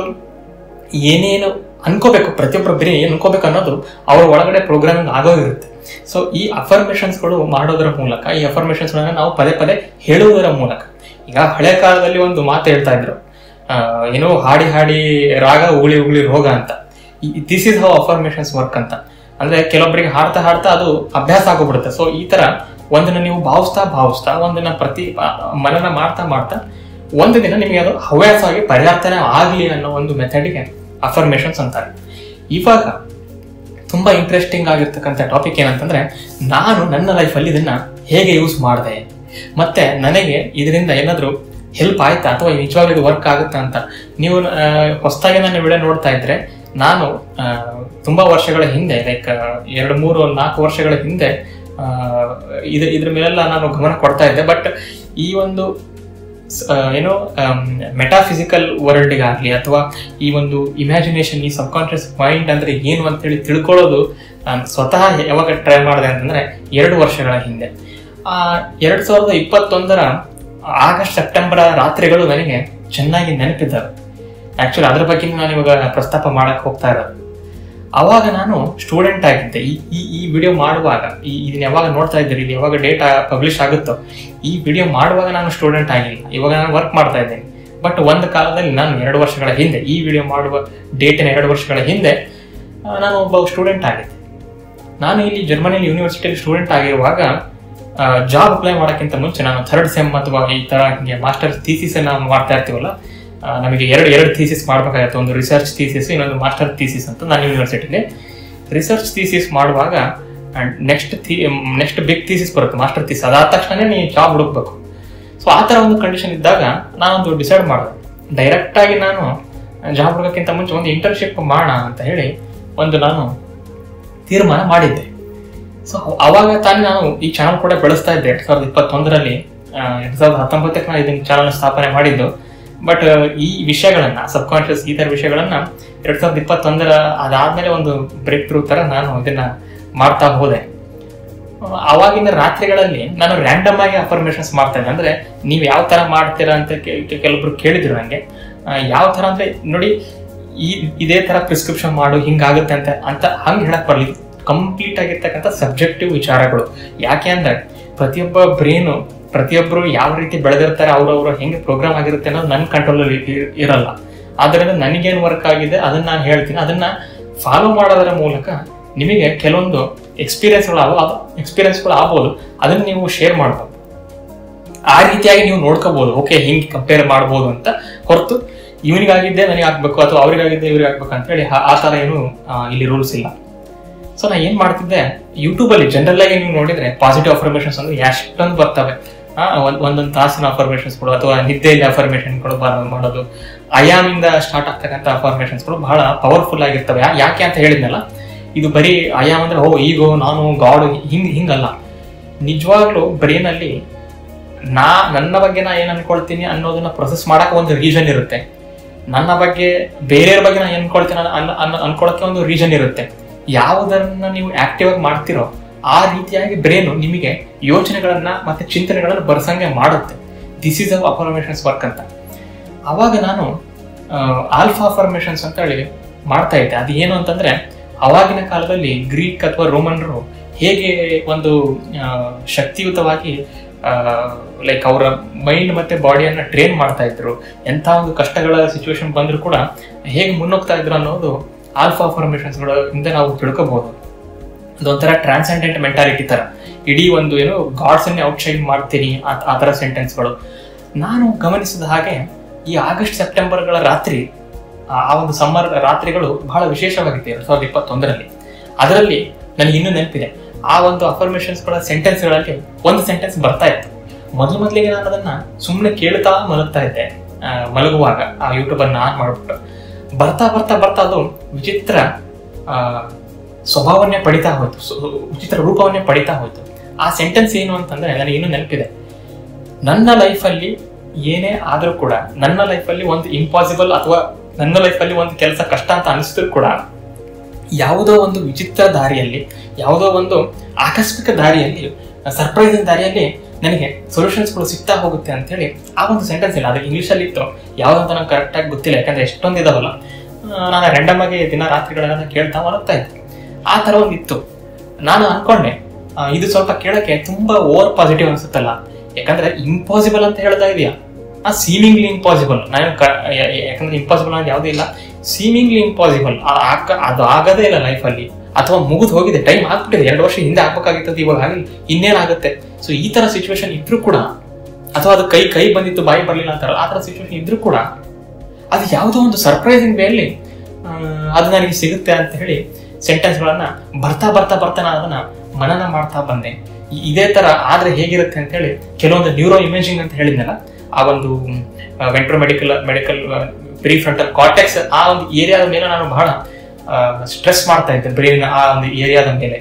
[SPEAKER 1] ಏನೇನು ಅನ್ಕೋಬೇಕು ಪ್ರತಿಯೊಬ್ಬರ ಬೇರೆ ಏನ್ ಅನ್ಕೋಬೇಕು ಅನ್ನೋದು ಅವ್ರ ಒಳಗಡೆ ಪ್ರೋಗ್ರಾಮಿಂಗ್ ಆಗೋಗಿರುತ್ತೆ. ಸೊ ಈ ಅಫರ್ಮೇಷನ್ಸ್ಗಳು ಮಾಡೋದರ ಮೂಲಕ, ಈ ಅಫರ್ಮೇಷನ್ಸ್ ನಾವು ಪದೇ ಪದೇ ಹೇಳುವುದರ ಮೂಲಕ, ಈಗ ಹಳೆ ಕಾಲದಲ್ಲಿ ಒಂದು ಮಾತು ಹೇಳ್ತಾ ಇದ್ರು, ಏನೋ ಹಾಡಿ ಹಾಡಿ ರಾಗ ಉಗುಳಿ ಉಗುಳಿ ರೋಗ ಅಂತ. This is how affirmations work ಅಂತ. ಅಂದ್ರೆ ಕೆಲವೊಬ್ಬರಿಗೆ ಹಾಡ್ತಾ ಹಾಡ್ತಾ ಅದು ಅಭ್ಯಾಸ ಆಗೋಗ್ಬಿಡುತ್ತೆ. ಸೊ ಈ ತರ ಒಂದನ್ನ ನೀವು ಭಾವಿಸ್ತಾ ಭಾವಿಸ್ತಾ ಒಂದನ್ನ ಪ್ರತಿ ಮನನ ಮಾಡ್ತಾ ಮಾಡ್ತಾ ಒಂದು ದಿನ ನಿಮಗೆ ಅದು ಹವ್ಯಾಸವಾಗಿ ಪರಿವರ್ತನೆ ಆಗ್ಲಿ ಅನ್ನೋ ಒಂದು ಮೆಥಡಿಗೆ ಅಫರ್ಮೇಷನ್ಸ್ ಅಂತಾರೆ. ಇವಾಗ ತುಂಬಾ ಇಂಟ್ರೆಸ್ಟಿಂಗ್ ಆಗಿರ್ತಕ್ಕಂಥ ಟಾಪಿಕ್ ಏನಂತಂದ್ರೆ, ನಾನು ನನ್ನ ಲೈಫಲ್ಲಿ ಇದನ್ನ ಹೇಗೆ ಯೂಸ್ ಮಾಡಿದೆ, ಮತ್ತೆ ನನಗೆ ಇದರಿಂದ ಏನಾದ್ರು ಹೆಲ್ಪ್ ಆಯ್ತಾ ಅಥವಾ ನಿಜವಾಗ್ಲೂ ಇದು ವರ್ಕ್ ಆಗುತ್ತಾ ಅಂತ. ನೀವು ಹೊಸದಾಗಿ ನನ್ನ ವಿಡಿಯೋ ನೋಡ್ತಾ ಇದ್ರೆ, ನಾನು ತುಂಬಾ ವರ್ಷಗಳ ಹಿಂದೆ, ಲೈಕ್ ಎರಡು ಮೂರು ನಾಲ್ಕು ವರ್ಷಗಳ ಹಿಂದೆ ಇದ್ರ ಇದ್ರ ಮೇಲೆಲ್ಲ ನಾನು ಗಮನ ಕೊಡ್ತಾ ಇದ್ದೆ. ಬಟ್ ಈ ಒಂದು ಏನೋ ಮೆಟಾಫಿಸಿಕಲ್ ವರ್ಲ್ಡ್ಗಾಗ್ಲಿ ಅಥವಾ ಈ ಒಂದು ಇಮ್ಯಾಜಿನೇಷನ್, ಈ ಸಬ್ ಕಾನ್ಶಿಯಸ್ ಮೈಂಡ್ ಅಂದ್ರೆ ಏನು ಅಂತೇಳಿ ತಿಳ್ಕೊಳ್ಳೋದು ನಾನು ಸ್ವತಃ ಯಾವಾಗ ಟ್ರೈ ಮಾಡಿದೆ ಅಂತಂದ್ರೆ ಎರಡು ವರ್ಷಗಳ ಹಿಂದೆ. ಆ ಎರಡ್ ಸಾವಿರದ ಇಪ್ಪತ್ತೊಂದರ ಆಗಸ್ಟ್ ಸೆಪ್ಟೆಂಬರ್ ರಾತ್ರಿಗಳು ನನಗೆ ಚೆನ್ನಾಗಿ ನೆನಪಿದ್ದಾವೆ. ಆಕ್ಚುಲಿ ಅದ್ರ ಬಗ್ಗೆ ನಾನು ಇವಾಗ ಪ್ರಸ್ತಾಪ ಮಾಡಕ್ ಹೋಗ್ತಾ ಇರೋದು. ಅವಾಗ ನಾನು ಸ್ಟೂಡೆಂಟ್ ಆಗಿದ್ದೆ. ಈ ಈ ಈ ವಿಡಿಯೋ ಮಾಡುವಾಗ, ಈ ಇದನ್ನ ಯಾವಾಗ ನೋಡ್ತಾ ಇದ್ದೀರಿ, ಇದು ಯಾವಾಗ ಡೇಟಾ ಪಬ್ಲಿಷ್ ಆಗುತ್ತೋ, ಈ ವಿಡಿಯೋ ಮಾಡುವಾಗ ನಾನು ಸ್ಟೂಡೆಂಟ್ ಆಗಿಲ್ಲ, ಇವಾಗ ನಾನು ವರ್ಕ್ ಮಾಡ್ತಾ ಇದ್ದೇನೆ. ಬಟ್ ಒಂದು ಕಾಲದಲ್ಲಿ ನಾನು ಎರಡು ವರ್ಷಗಳ ಹಿಂದೆ, ಈ ವಿಡಿಯೋ ಮಾಡುವ ಡೇಟಿನ ಎರಡು ವರ್ಷಗಳ ಹಿಂದೆ ನಾನು ಒಬ್ಬ ಸ್ಟೂಡೆಂಟ್ ಆಗಿದ್ದೆ. ನಾನು ಇಲ್ಲಿ ಜರ್ಮನಿಯಲ್ಲಿ ಯೂನಿವರ್ಸಿಟಿಯಲ್ಲಿ ಸ್ಟೂಡೆಂಟ್ ಆಗಿರುವಾಗ ಜಾಬ್ ಅಪ್ಲೈ ಮಾಡೋಕ್ಕಿಂತ ಮುಂಚೆ ನಾನು ಥರ್ಡ್ ಸೆಮ್ ಅಥವಾ ಈ ತರ ಹಿಂಗೆ ಮಾಸ್ಟರ್ ಥೀಸಿಸ್ ನಾವು ಮಾಡ್ತಾ ಇರ್ತೀವಲ್ಲ, ನಮಗೆ ಎರಡು ಎರಡು ಥೀಸಿಸ್ ಮಾಡ್ಬೇಕಾಗತ್ತೆ, ಒಂದು ರಿಸರ್ಚ್ ಥೀಸಿಸ್, ಇನ್ನೊಂದು ಮಾಸ್ಟರ್ ಥೀಸಿಸ್ ಅಂತ. ನಾನು ಯೂನಿವರ್ಸಿಟಿಲಿ ರಿಸರ್ಚ್ ಥೀಸಿಸ್ ಮಾಡುವಾಗ next the next big thesis ಬರುತ್ತೆ, ಮಾಸ್ಟರ್ ಥೀಸಿಸ್. ಅದಾದ ತಕ್ಷಣ ನೀವು ಜಾಬ್ ಹುಡುಕ್ಬೇಕು. ಸೊ ಆ ಥರ ಒಂದು ಕಂಡೀಷನ್ ಇದ್ದಾಗ ನಾನೊಂದು ಡಿಸೈಡ್ ಮಾಡಿದೆ, ಡೈರೆಕ್ಟ್ ಆಗಿ ನಾನು ಜಾಬ್ ಹುಡುಗಕ್ಕಿಂತ ಮುಂಚೆ ಒಂದು ಇಂಟರ್ನ್ಶಿಪ್ ಮಾಡೋಣ ಅಂತ ಹೇಳಿ ಒಂದು ನಾನು ತೀರ್ಮಾನ ಮಾಡಿದ್ದೆ. ಸೊ ಅವಾಗ ತಾನೇ ನಾನು ಈ ಚಾನಲ್ ಕೂಡ ಬೆಳೆಸ್ತಾ ಇದ್ದೆ. ಎರಡ್ ಸಾವಿರದ ಇಪ್ಪತ್ತೊಂದರಲ್ಲಿ ಎರಡ್ ಸಾವಿರದ ಹತ್ತೊಂಬತ್ತಕ್ಕೆ ನಾನು ಇದನ್ನ ಚಾನಲ್ ಸ್ಥಾಪನೆ ಮಾಡಿದ್ದು. ಬಟ್ ಈ ವಿಷಯಗಳನ್ನ, ಸಬ್ ಕಾನ್ಶಿಯಸ್ ಈ ತರ ವಿಷಯಗಳನ್ನ ಎರಡ್ ಸಾವಿರದ ಇಪ್ಪತ್ತೊಂದರ ಅದಾದ್ಮೇಲೆ ಒಂದು ಬ್ರೇಕ್ ಥ್ರೂ ತರ ನಾನು ಇದನ್ನ ಮಾಡ್ತಾ ಹೋದೆ. ಅವಾಗಿನ ರಾತ್ರಿಗಳಲ್ಲಿ ನಾನು ರ್ಯಾಂಡಮ್ ಆಗಿ ಅಫರ್ಮೇಷನ್ಸ್ ಮಾಡ್ತಾ ಇದ್ದೆ. ಅಂದ್ರೆ ನೀವು ಯಾವ ತರ ಮಾಡ್ತೀರಾ ಅಂತ ಕೆಲವೊಬ್ರು ಕೇಳಿದ್ರು ನಂಗೆ. ಯಾವ ತರ ಅಂದ್ರೆ ನೋಡಿ, ಈ ಇದೇ ತರ ಪ್ರಿಸ್ಕ್ರಿಪ್ಷನ್ ಮಾಡು ಹಿಂಗಾಗುತ್ತೆ ಅಂತ ಅಂತ ಹಂಗೆ ಹೇಳಕ್ ಬರ್ಲಿ. ಕಂಪ್ಲೀಟ್ ಆಗಿರ್ತಕ್ಕಂಥ ಸಬ್ಜೆಕ್ಟಿವ್ ವಿಚಾರಗಳು. ಯಾಕೆ ಅಂದ್ರೆ ಪ್ರತಿಯೊಬ್ಬ ಬ್ರೇನು, ಪ್ರತಿಯೊಬ್ಬರು ಯಾವ ರೀತಿ ಬೆಳೆದಿರ್ತಾರೆ, ಅವ್ರವ್ರು ಹೆಂಗೆ ಪ್ರೋಗ್ರಾಮ್ ಆಗಿರುತ್ತೆ ಅನ್ನೋದು ನನ್ನ ಕಂಟ್ರೋಲಲ್ಲಿ ಇರಲ್ಲ. ಆದ್ದರಿಂದ ನನಗೇನು ವರ್ಕ್ ಆಗಿದೆ ಅದನ್ನ ನಾನು ಹೇಳ್ತೀನಿ. ಅದನ್ನ ಫಾಲೋ ಮಾಡೋದರ ಮೂಲಕ ನಿಮಗೆ ಕೆಲವೊಂದು ಎಕ್ಸ್ಪೀರಿಯನ್ಸ್ಗಳು ಆಗ ಎಕ್ಸ್ಪೀರಿಯನ್ಸ್ಗಳು ಆಗ್ಬೋದು, ಅದನ್ನ ನೀವು ಶೇರ್ ಮಾಡ್ಬೋದು. ಆ ರೀತಿಯಾಗಿ ನೀವು ನೋಡ್ಕೋಬಹುದು, ಓಕೆ ಹಿಂಗೆ ಕಂಪೇರ್ ಮಾಡ್ಬೋದು ಅಂತ. ಹೊರತು ಇವನಿಗಾಗಿದ್ದೆ ನನಗೆ ಆಗ್ಬೇಕು ಅಥವಾ ಅವ್ರಿಗಾಗಿದ್ದೆ ಇವ್ರಿಗೆ ಆಗ್ಬೇಕು ಅಂತ ಹೇಳಿ ಆ ತರ ಏನು ಇಲ್ಲಿ ರೂಲ್ಸ್ ಇಲ್ಲ. ಸೊ ನಾ ಏನ್ ಮಾಡ್ತಿದ್ದೆ, ಯೂಟ್ಯೂಬ್ ಅಲ್ಲಿ ಜನರಲ್ ಆಗಿ ನೀವು ನೋಡಿದ್ರೆ ಪಾಸಿಟಿವ್ ಅಫರ್ಮೇಷನ್ಸ್ ಅಂದ್ರೆ ಎಷ್ಟೊಂದು ಬರ್ತವೆ. ಒಂದೊಂದು ತಾಸಿನ ಅಫರ್ಮೇಷನ್ಸ್ಗಳು ಅಥವಾ ನಿದ್ದೆಯಲ್ಲಿ ಅಫರ್ಮೇಷನ್ಗಳು ಮಾಡೋದು, ಅಯಾಮಿಂದ ಸ್ಟಾರ್ಟ್ ಆಗ್ತಕ್ಕಂಥ ಅಫರ್ಮೇಷನ್ಸ್ಗಳು ಬಹಳ ಪವರ್ಫುಲ್ ಆಗಿರ್ತವೆ. ಯಾಕೆ ಅಂತ ಹೇಳಿದ್ನಲ್ಲ, ಇದು ಬರೀ ಅಯಾಮ್ ಅಂದ್ರೆ ಓ ಈಗೋ ನಾನು ಗಾಡ್ ಹಿಂಗ್ ಹಿಂಗಲ್ಲ. ನಿಜವಾಗ್ಲೂ ಬ್ರೇನ್ ಅಲ್ಲಿ ನಾ ನನ್ನ ಬಗ್ಗೆ ನಾ ಏನ್ ಅನ್ಕೊಳ್ತೀನಿ ಅನ್ನೋದನ್ನ ಪ್ರೊಸೆಸ್ ಮಾಡಕ್ ಒಂದು ರೀಸನ್ ಇರುತ್ತೆ. ನನ್ನ ಬಗ್ಗೆ ಬೇರೆಯವ್ರ ಬಗ್ಗೆ ನಾ ಏನ್ ಅನ್ಕೊಳ್ತೀನಿ ಅನ್ನ ಅನ್ಕೊಳಕ್ಕೆ ಒಂದು ರೀಸನ್ ಇರುತ್ತೆ. ಯಾವುದನ್ನ ನೀವು ಆಕ್ಟಿವ್ ಆಗಿ ಮಾಡ್ತಿರೋ ಆ ರೀತಿಯಾಗಿ ಬ್ರೇನು ನಿಮಗೆ ಯೋಚನೆಗಳನ್ನ ಮತ್ತೆ ಚಿಂತನೆಗಳನ್ನ ಬರ್ಸಂಗೆ ಮಾಡುತ್ತೆ. ದಿಸ್ ಈಸ್ ಅಫರ್ಮೇಷನ್ಸ್ ವರ್ಕ್ ಅಂತ. ಅವಾಗ ನಾನು ಆಲ್ಫಾ ಅಫರ್ಮೇಷನ್ಸ್ ಅಂತ ಹೇಳಿ ಮಾಡ್ತಾ ಇದ್ದೆ. ಅದು ಏನು ಅಂತಂದ್ರೆ, ಅವಾಗಿನ ಕಾಲದಲ್ಲಿ ಗ್ರೀಕ್ ಅಥವಾ ರೋಮನ್ರು ಹೇಗೆ ಒಂದು ಶಕ್ತಿಯುತವಾಗಿ ಲೈಕ್ ಅವರ ಮೈಂಡ್ ಮತ್ತೆ ಬಾಡಿಯನ್ನ ಟ್ರೈನ್ ಮಾಡ್ತಾ ಇದ್ರು, ಎಂಥ ಒಂದು ಕಷ್ಟಗಳ ಸಿಚುವೇಶನ್ ಬಂದ್ರು ಕೂಡ ಹೇಗೆ ಮುನ್ನೋಗ್ತಾ ಇದ್ರು ಅನ್ನೋದು ಆಲ್ಫಾ ಅಫರ್ಮೇಷನ್ಸ್ಗಳ ಹಿಂದೆ ನಾವು ತಿಳ್ಕೋಬಹುದು. ಅದೊಂಥರ ಟ್ರಾನ್ಸೆಂಡೆಂಟ್ ಮೆಂಟಾಲಿಟಿ ತರ, ಇಡೀ ಒಂದು ಏನು ಗಾಡ್ಸ್ ಅನ್ನೇ ಔಟ್ಶೈನ್ ಮಾಡ್ತೀನಿ ಆ ತರ ಸೆಂಟೆನ್ಸ್ಗಳು. ನಾನು ಗಮನಿಸಿದ ಹಾಗೆ ಈ ಆಗಸ್ಟ್ ಸೆಪ್ಟೆಂಬರ್ಗಳ ರಾತ್ರಿ, ಆ ಒಂದು ಸಮ್ಮರ್ ರಾತ್ರಿಗಳು ಬಹಳ ವಿಶೇಷವಾಗಿತ್ತು ಎರಡ್ ಸಾವಿರದ ಇಪ್ಪತ್ತೊಂದರಲ್ಲಿ. ಅದರಲ್ಲಿ ನನಗೆ ಇನ್ನೂ ನೆನಪಿದೆ, ಆ ಒಂದು ಅಫರ್ಮೇಷನ್ಸ್ಗಳ ಸೆಂಟೆನ್ಸ್ಗಳಲ್ಲಿ ಒಂದು ಸೆಂಟೆನ್ಸ್ ಬರ್ತಾ ಇತ್ತು, ಮೊದಲು ಮೊದಲಿಗೆ ನಾನು ಅದನ್ನ ಸುಮ್ಮನೆ ಕೇಳ್ತಾ ಮಲಗ್ತಾ ಇದ್ದೆ, ಮಲಗುವಾಗ ಆ ಯೂಟ್ಯೂಬ್ ಅನ್ನು ಆನ್ ಮಾಡ್ಬಿಟ್ಟು. ಬರ್ತಾ ಬರ್ತಾ ಬರ್ತಾ ಅದು ವಿಚಿತ್ರ ಆ ಸ್ವಭಾವನ್ನೇ ಪಡಿತಾ ಹೋಯ್ತು, ವಿಚಿತ್ರ ರೂಪವನ್ನೇ ಪಡಿತಾ ಹೋಯ್ತು. ಆ ಸೆಂಟೆನ್ಸ್ ಏನು ಅಂತಂದ್ರೆ ನನಗೆ ಇನ್ನೂ ನೆನಪಿದೆ. ನನ್ನ ಲೈಫಲ್ಲಿ ಏನೇ ಆದ್ರೂ ಕೂಡ, ನನ್ನ ಲೈಫಲ್ಲಿ ಒಂದು ಇಂಪಾಸಿಬಲ್ ಅಥವಾ ನನ್ನ ಲೈಫಲ್ಲಿ ಒಂದು ಕೆಲಸ ಕಷ್ಟ ಅಂತ ಅನಿಸಿದ್ರು ಕೂಡ, ಯಾವುದೋ ಒಂದು ವಿಚಿತ್ರ ದಾರಿಯಲ್ಲಿ, ಯಾವುದೋ ಒಂದು ಆಕಸ್ಮಿಕ ದಾರಿಯಲ್ಲಿ, ಸರ್ಪ್ರೈಸಿಂಗ್ ದಾರಿಯಲ್ಲಿ ನನಗೆ ಸೊಲ್ಯೂಷನ್ಸ್ಗಳು ಸಿಗ್ತಾ ಹೋಗುತ್ತೆ ಅಂತ ಹೇಳಿ ಆ ಒಂದು ಸೆಂಟೆನ್ಸ್ ಇಲ್ಲ. ಅದು ಇಂಗ್ಲೀಷಲ್ಲಿ ಇತ್ತು, ಯಾವುದಂತ ನಂಗೆ ಕರೆಕ್ಟಾಗಿ ಗೊತ್ತಿಲ್ಲ, ಯಾಕಂದ್ರೆ ಎಷ್ಟೊಂದು ಇದಾವಲ್ಲ. ನಾನು ರ್ಯಾಂಡಮ್ ಆಗಿ ದಿನ ರಾತ್ರಿಗಳನ್ನ ಕೇಳ್ತಾ ಮಲಗ್ತಾ ಇದ್ದೆ. ಆ ಥರ ಒಂದು ಇತ್ತು. ನಾನು ಅನ್ಕೊಂಡೆ ಇದು ಸ್ವಲ್ಪ ಕೇಳಕ್ಕೆ ತುಂಬಾ ಓವರ್ ಪಾಸಿಟಿವ್ ಅನ್ಸುತ್ತಲ್ಲ, ಯಾಕಂದ್ರೆ ಇಂಪಾಸಿಬಲ್ ಅಂತ ಹೇಳ್ತಾ ಇದೆಯಾ, ಆ ಸೀಮಿಂಗ್ಲಿ ಇಂಪಾಸಿಬಲ್. ನಾನು ಯಾಕಂದ್ರೆ ಇಂಪಾಸಿಬಲ್ ಅನ್ನೋದು ಯಾವುದೂ ಇಲ್ಲ, ಸೀಮಿಂಗ್ಲಿ ಇಂಪಾಸಿಬಲ್. ಅದು ಆಗದೇ ಇಲ್ಲ ಲೈಫಲ್ಲಿ, ಅಥವಾ ಮುಗಿದು ಹೋಗಿದೆ, ಟೈಮ್ ಆಗ್ಬಿಟ್ಟಿದೆ, ಎರಡು ವರ್ಷ ಹಿಂದೆ ಆಗ್ಬೇಕಾಗಿತ್ತು, ಇವಾಗ ಆಗಲಿ, ಇನ್ನೇನಾಗುತ್ತೆ. ಸೊ ಈ ತರ ಸಿಚುವೇಶನ್ ಇದ್ರೂ ಕೂಡ, ಅಥವಾ ಅದು ಕೈ ಕೈ ಬಂದಿತ್ತು ಬಾಯಿ ಬರಲಿಲ್ಲ ಅಂತಾರಲ್ಲ, ಆ ತರ ಸಿಚುವೇಶನ್ ಇದ್ರೂ ಕೂಡ ಅದು ಯಾವುದೋ ಒಂದು ಸರ್ಪ್ರೈಸಿಂಗ್ ವೇಯಲ್ಲಿ ಅದು ನನಗೆ ಸಿಗುತ್ತೆ ಅಂತ ಹೇಳಿ ಸೆಂಟೆನ್ಸ್ ಗಳನ್ನ ಬರ್ತಾ ಬರ್ತಾ ಬರ್ತಾ ನಾನು ಅದನ್ನ ಮನನ ಮಾಡ್ತಾ ಬಂದೆ. ಇದೇ ತರ ಆದ್ರೆ ಹೇಗಿರುತ್ತೆ ಅಂತ ಹೇಳಿ ಕೆಲವೊಂದು ನ್ಯೂರೋ ಇಮೇಜಿಂಗ್ ಅಂತ ಹೇಳಿದ್ನಲ್ಲ, ಆ ಒಂದು ventro medical medical prefrontal cortex ಆ ಒಂದು ಏರಿಯಾದ ಮೇಲೆ ನಾನು ಬಹಳ ಸ್ಟ್ರೆಸ್ ಮಾಡ್ತಾ ಇದ್ದೆ, ಬ್ರೈನ್ ಆ ಒಂದು ಏರಿಯಾದ ಮೇಲೆ.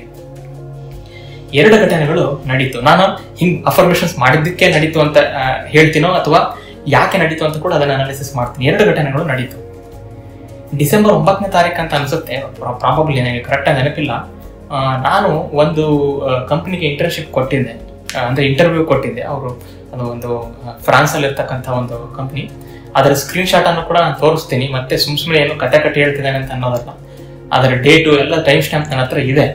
[SPEAKER 1] ಎರಡು ಘಟನೆಗಳು ನಡೀತು. ನಾನು ಹಿಂಗ್ ಅಫರ್ಮೇಷನ್ಸ್ ಮಾಡಿದ್ದಕ್ಕೆ ನಡೀತು ಅಂತ ಹೇಳ್ತೀನೋ ಅಥವಾ ಯಾಕೆ ನಡೀತು ಅಂತ ಕೂಡ ಅದನ್ನ ಅನಾಲಿಸಿಸ್ ಮಾಡ್ತೀನಿ. ಎರಡು ಘಟನೆಗಳು ನಡೀತು. ಡಿಸೆಂಬರ್ ಒಂಬತ್ತನೇ ತಾರೀಕು ಅಂತ ಅನ್ಸುತ್ತೆ, ಪ್ರಾಬಬ್ಲಿ ನನಗೆ ಕರೆಕ್ಟಾಗಿ ನೆನಪಿಲ್ಲ. ನಾನು ಒಂದು ಕಂಪ್ನಿಗೆ ಇಂಟರ್ನ್ಶಿಪ್ ಕೊಟ್ಟಿದ್ದೆ, ಅಂದ್ರೆ ಇಂಟರ್ವ್ಯೂ ಕೊಟ್ಟಿದ್ದೆ. ಅವರು ಅದು ಒಂದು ಫ್ರಾನ್ಸ್ ಅಲ್ಲಿ ಇರ್ತಕ್ಕಂಥ ಒಂದು ಕಂಪ್ನಿ. ಅದರ ಸ್ಕ್ರೀನ್ ಶಾಟ್ ಅನ್ನು ಕೂಡ ನಾನು ತೋರಿಸ್ತೀನಿ. ಮತ್ತೆ ಸುಮ್ ಸುಮ್ಮನೆ ಏನು ಕತೆ ಕಟ್ಟಿ ಹೇಳ್ತಿದ್ದಾನೆ ಅಂತ ಅನ್ನೋದಲ್ಲ, ಅದರ ಡೇಟು ಎಲ್ಲ ಟೈಮ್ ಸ್ಟ್ಯಾಂಪ್ ನನ್ನ ಹತ್ರ ಇದೆ.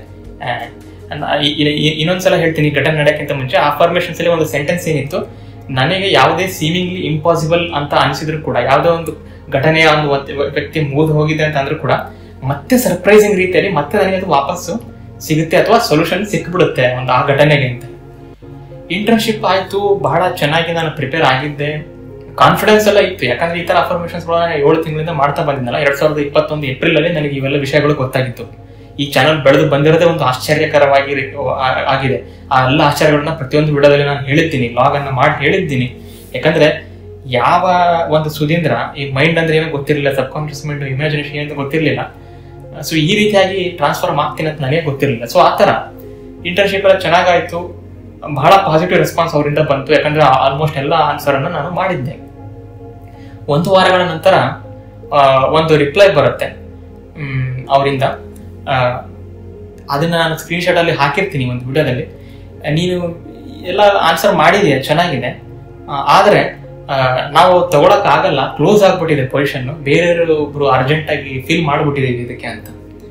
[SPEAKER 1] ಇನ್ನೊಂದ್ಸಲ ಹೇಳ್ತೀನಿ, ಘಟನೆ ನಡೆಯಕ್ಕಿಂತ ಮುಂಚೆ ಅಫರ್ಮೇಷನ್ಸ್ ಅಲ್ಲಿ ಒಂದು ಸೆಂಟೆನ್ಸ್ ಏನಿತ್ತು, ನನಗೆ ಯಾವುದೇ ಸೀಮಿಂಗ್ಲಿ ಇಂಪಾಸಿಬಲ್ ಅಂತ ಅನಿಸಿದ್ರು ಕೂಡ, ಯಾವುದೋ ಒಂದು ಘಟನೆಯ ಒಂದು ವ್ಯಕ್ತಿ ಮುಗಿದು ಹೋಗಿದೆ ಅಂತ ಅಂದ್ರೂ ಕೂಡ ಮತ್ತೆ ಸರ್ಪ್ರೈಸಿಂಗ್ ರೀತಿಯಲ್ಲಿ ಮತ್ತೆ ನನಗೆ ಅದು ವಾಪಸ್ಸು ಸಿಗುತ್ತೆ ಅಥವಾ ಸೊಲ್ಯೂಷನ್ ಸಿಕ್ಬಿಡುತ್ತೆ ಒಂದು ಆ ಘಟನೆಗೆ ಅಂತ. ಇಂಟರ್ನ್ಶಿಪ್ ಆಯ್ತು, ಬಹಳ ಚೆನ್ನಾಗಿ ನಾನು ಪ್ರಿಪೇರ್ ಆಗಿದ್ದೆ, ಕಾನ್ಫಿಡೆನ್ಸ್ ಎಲ್ಲ ಇತ್ತು. ಯಾಕಂದ್ರೆ ಈ ತರ ಅಫರ್ಮೇಷನ್ಸ್ ಏಳು ತಿಂಗಳಿಂದ ಮಾಡ್ತಾ ಬಂದಿದ್ದಲ್ಲ. ಎರಡ್ ಸಾವಿರದ ಇಪ್ಪತ್ತೊಂದು ಏಪ್ರಿಲ್ ಅಲ್ಲಿ ನನಗೆ ಇವೆಲ್ಲ ವಿಷಯಗಳು ಗೊತ್ತಾಗಿತ್ತು. ಈ ಚಾನಲ್ ಬೆಳೆದು ಬಂದಿರೋದೇ ಒಂದು ಆಶ್ಚರ್ಯಕರವಾಗಿ ಆಗಿದೆ. ಆ ಎಲ್ಲ ಆಶ್ಚರ್ಯಗಳನ್ನ ಪ್ರತಿಯೊಂದು ವಿಡಿಯೋದಲ್ಲಿ ನಾನು ಹೇಳಿದ್ದೀನಿ, ಲಾಗ್ ಅನ್ನ ಮಾಡಿ ಹೇಳಿದ್ದೀನಿ. ಯಾಕಂದ್ರೆ ಯಾವ ಒಂದು ಸುಧೀಂದ್ರ ಈ ಮೈಂಡ್ ಅಂದ್ರೆ ಏನೋ ಗೊತ್ತಿರಲಿಲ್ಲ, ಸಬ್ ಕಾನ್ಶಿಯಸ್ ಮೈಂಡ್, ಇಮ್ಯಾಜಿನೇಷನ್ ಏನು ಗೊತ್ತಿರಲಿಲ್ಲ. ಸೊ ಈ ರೀತಿಯಾಗಿ ಟ್ರಾನ್ಸ್ಫರ್ ಆಗ್ತೀನಿ ಅಂತ ನನಗೆ ಗೊತ್ತಿರಲಿಲ್ಲ. ಸೊ ಆ ತರ ಇಂಟರ್ನ್ಶಿಪ್ ಎಲ್ಲ ಚೆನ್ನಾಗಾಯ್ತು, ಬಹಳ ಪಾಸಿಟಿವ್ ರೆಸ್ಪಾನ್ಸ್ ಅವರಿಂದ ಬಂತು. ಯಾಕಂದ್ರೆ ಆಲ್ಮೋಸ್ಟ್ ಎಲ್ಲ ಆನ್ಸರ್ ಅನ್ನು ನಾನು ಮಾಡಿದ್ದೆ. ಒಂದು ವಾರಗಳ ನಂತರ ಒಂದು ರಿಪ್ಲೈ ಬರುತ್ತೆ ಅವರಿಂದ. ಅದನ್ನ ನಾನು ಸ್ಕ್ರೀನ್ ಶಾಟ್ ಅಲ್ಲಿ ಹಾಕಿರ್ತೀನಿ ಒಂದು ವಿಡಿಯೋದಲ್ಲಿ. ನೀನು ಎಲ್ಲ ಆನ್ಸರ್ ಮಾಡಿದೀಯ, ಚೆನ್ನಾಗಿದೆ, ಆದ್ರೆ ನಾವು ತಗೊಳಕ್ ಆಗಲ್ಲ, ಕ್ಲೋಸ್ ಆಗ್ಬಿಟ್ಟಿದೆ ಪೊಸಿಷನ್, ಬೇರೆಯವರು ಅರ್ಜೆಂಟ್ ಆಗಿ ಫೀಲ್ ಮಾಡ್ಬಿಟ್ಟಿದೀವಿ ಇದಕ್ಕೆ ಅಂತ.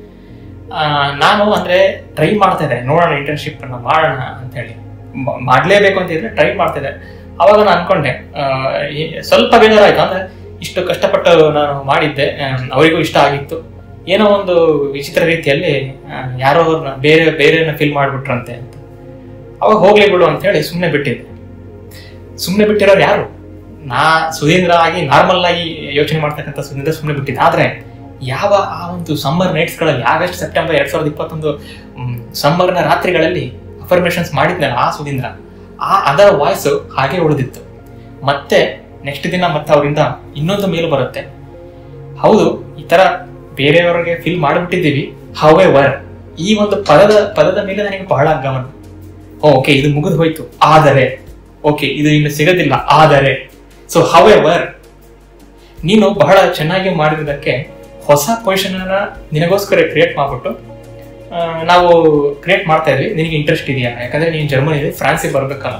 [SPEAKER 1] ನಾನು ಅಂದ್ರೆ ಟ್ರೈ ಮಾಡ್ತಾ ಇದ್ದೆ, ನೋಡೋಣ ಇಂಟರ್ನ್ಶಿಪ್ ಅನ್ನ ಮಾಡೋಣ ಅಂತ ಹೇಳಿ, ಮಾಡ್ಲೇಬೇಕು ಅಂತ ಇದ್ರೆ ಟ್ರೈ ಮಾಡ್ತಾ ಇದ್ದೆ. ಅವಾಗ ನಾನು ಅನ್ಕೊಂಡೆ, ಸ್ವಲ್ಪ ಬೇಜಾರಾಯ್ತು. ಅಂದ್ರೆ ಇಷ್ಟು ಕಷ್ಟಪಟ್ಟು ನಾನು ಮಾಡಿದ್ದೆ, ಅವರಿಗೂ ಇಷ್ಟ ಆಗಿತ್ತು, ಏನೋ ಒಂದು ವಿಚಿತ್ರ ರೀತಿಯಲ್ಲಿ ಯಾರೋ ಅವ್ರನ್ನ ಬೇರೆ ಬೇರೆನ ಫೀಲ್ ಮಾಡ್ಬಿಟ್ರಂತೆ ಅಂತ. ಅವಾಗ ಹೋಗ್ಲಿ ಬಿಡು ಅಂತ ಹೇಳಿ ಸುಮ್ಮನೆ ಬಿಟ್ಟಿದ್ದೆ. ಸುಮ್ಮನೆ ಬಿಟ್ಟಿರೋರು ಯಾರು? ನಾ ಸುಧೀಂದ್ರ ಆಗಿ ನಾರ್ಮಲ್ ಆಗಿ ಯೋಚನೆ ಮಾಡ್ತಕ್ಕಂಥ ಸುಧೀಂದ್ರ ಸುಮ್ಮನೆ ಬಿಟ್ಟಿದ್ದೆ. ಆದ್ರೆ ಯಾವ ಆ ಒಂದು ಸಮ್ಮರ್ ನೈಟ್ಸ್ ಗಳಲ್ಲಿ, ಆಗಸ್ಟ್ ಸೆಪ್ಟೆಂಬರ್ ಎರಡ್ ಸಾವಿರದ ಇಪ್ಪತ್ತೊಂದು ಸಮ್ಮರ್ನ ರಾತ್ರಿಗಳಲ್ಲಿ ಅಫರ್ಮೇಷನ್ಸ್ ಮಾಡಿದ್ನಲ್ಲ ಆ ಸುಧೀಂದ್ರ, ಆ ಅದರ ವಾಯ್ಸ್ ಹಾಗೆ ಉಳಿದಿತ್ತು. ಮತ್ತೆ ನೆಕ್ಸ್ಟ್ ದಿನ ಮತ್ತೆ ಅವರಿಂದ ಇನ್ನೊಂದು ಮೇಲ್ ಬರುತ್ತೆ, ಹೌದು ಈ ತರ ಬೇರೆಯವರಿಗೆ ಫೀಲ್ ಮಾಡಿಬಿಟ್ಟಿದ್ದೀವಿ, ಹೌಎವರ್, ಈ ಒಂದು ಪದದ ಪದದ ಮೇಲೆ ನನಗೆ ಬಹಳ ಗಮನ. ಓಕೆ ಇದು ಮುಗಿದು ಹೋಯ್ತು, ಆದರೆ ಓಕೆ ಇದು ಇನ್ನು ಸಿಗೋದಿಲ್ಲ, ಆದರೆ ಸೊ ಹೌಎವರ್ ನೀನು ಬಹಳ ಚೆನ್ನಾಗಿ ಮಾಡಿರೋದಕ್ಕೆ ಹೊಸ ಪೊಸಿಷನ್ ಅನ್ನ ನಿನಗೋಸ್ಕರ ಕ್ರಿಯೇಟ್ ಮಾಡ್ಬಿಟ್ಟು ನಾವು ಕ್ರಿಯೇಟ್ ಮಾಡ್ತಾ ಇದ್ವಿ, ನಿನಗೆ ಇಂಟ್ರೆಸ್ಟ್ ಇದೆಯಾ? ಯಾಕಂದ್ರೆ ನೀನು ಜರ್ಮನಿಲಿ ಫ್ರಾನ್ಸಿಗೆ ಬರ್ಬೇಕಲ್ಲ.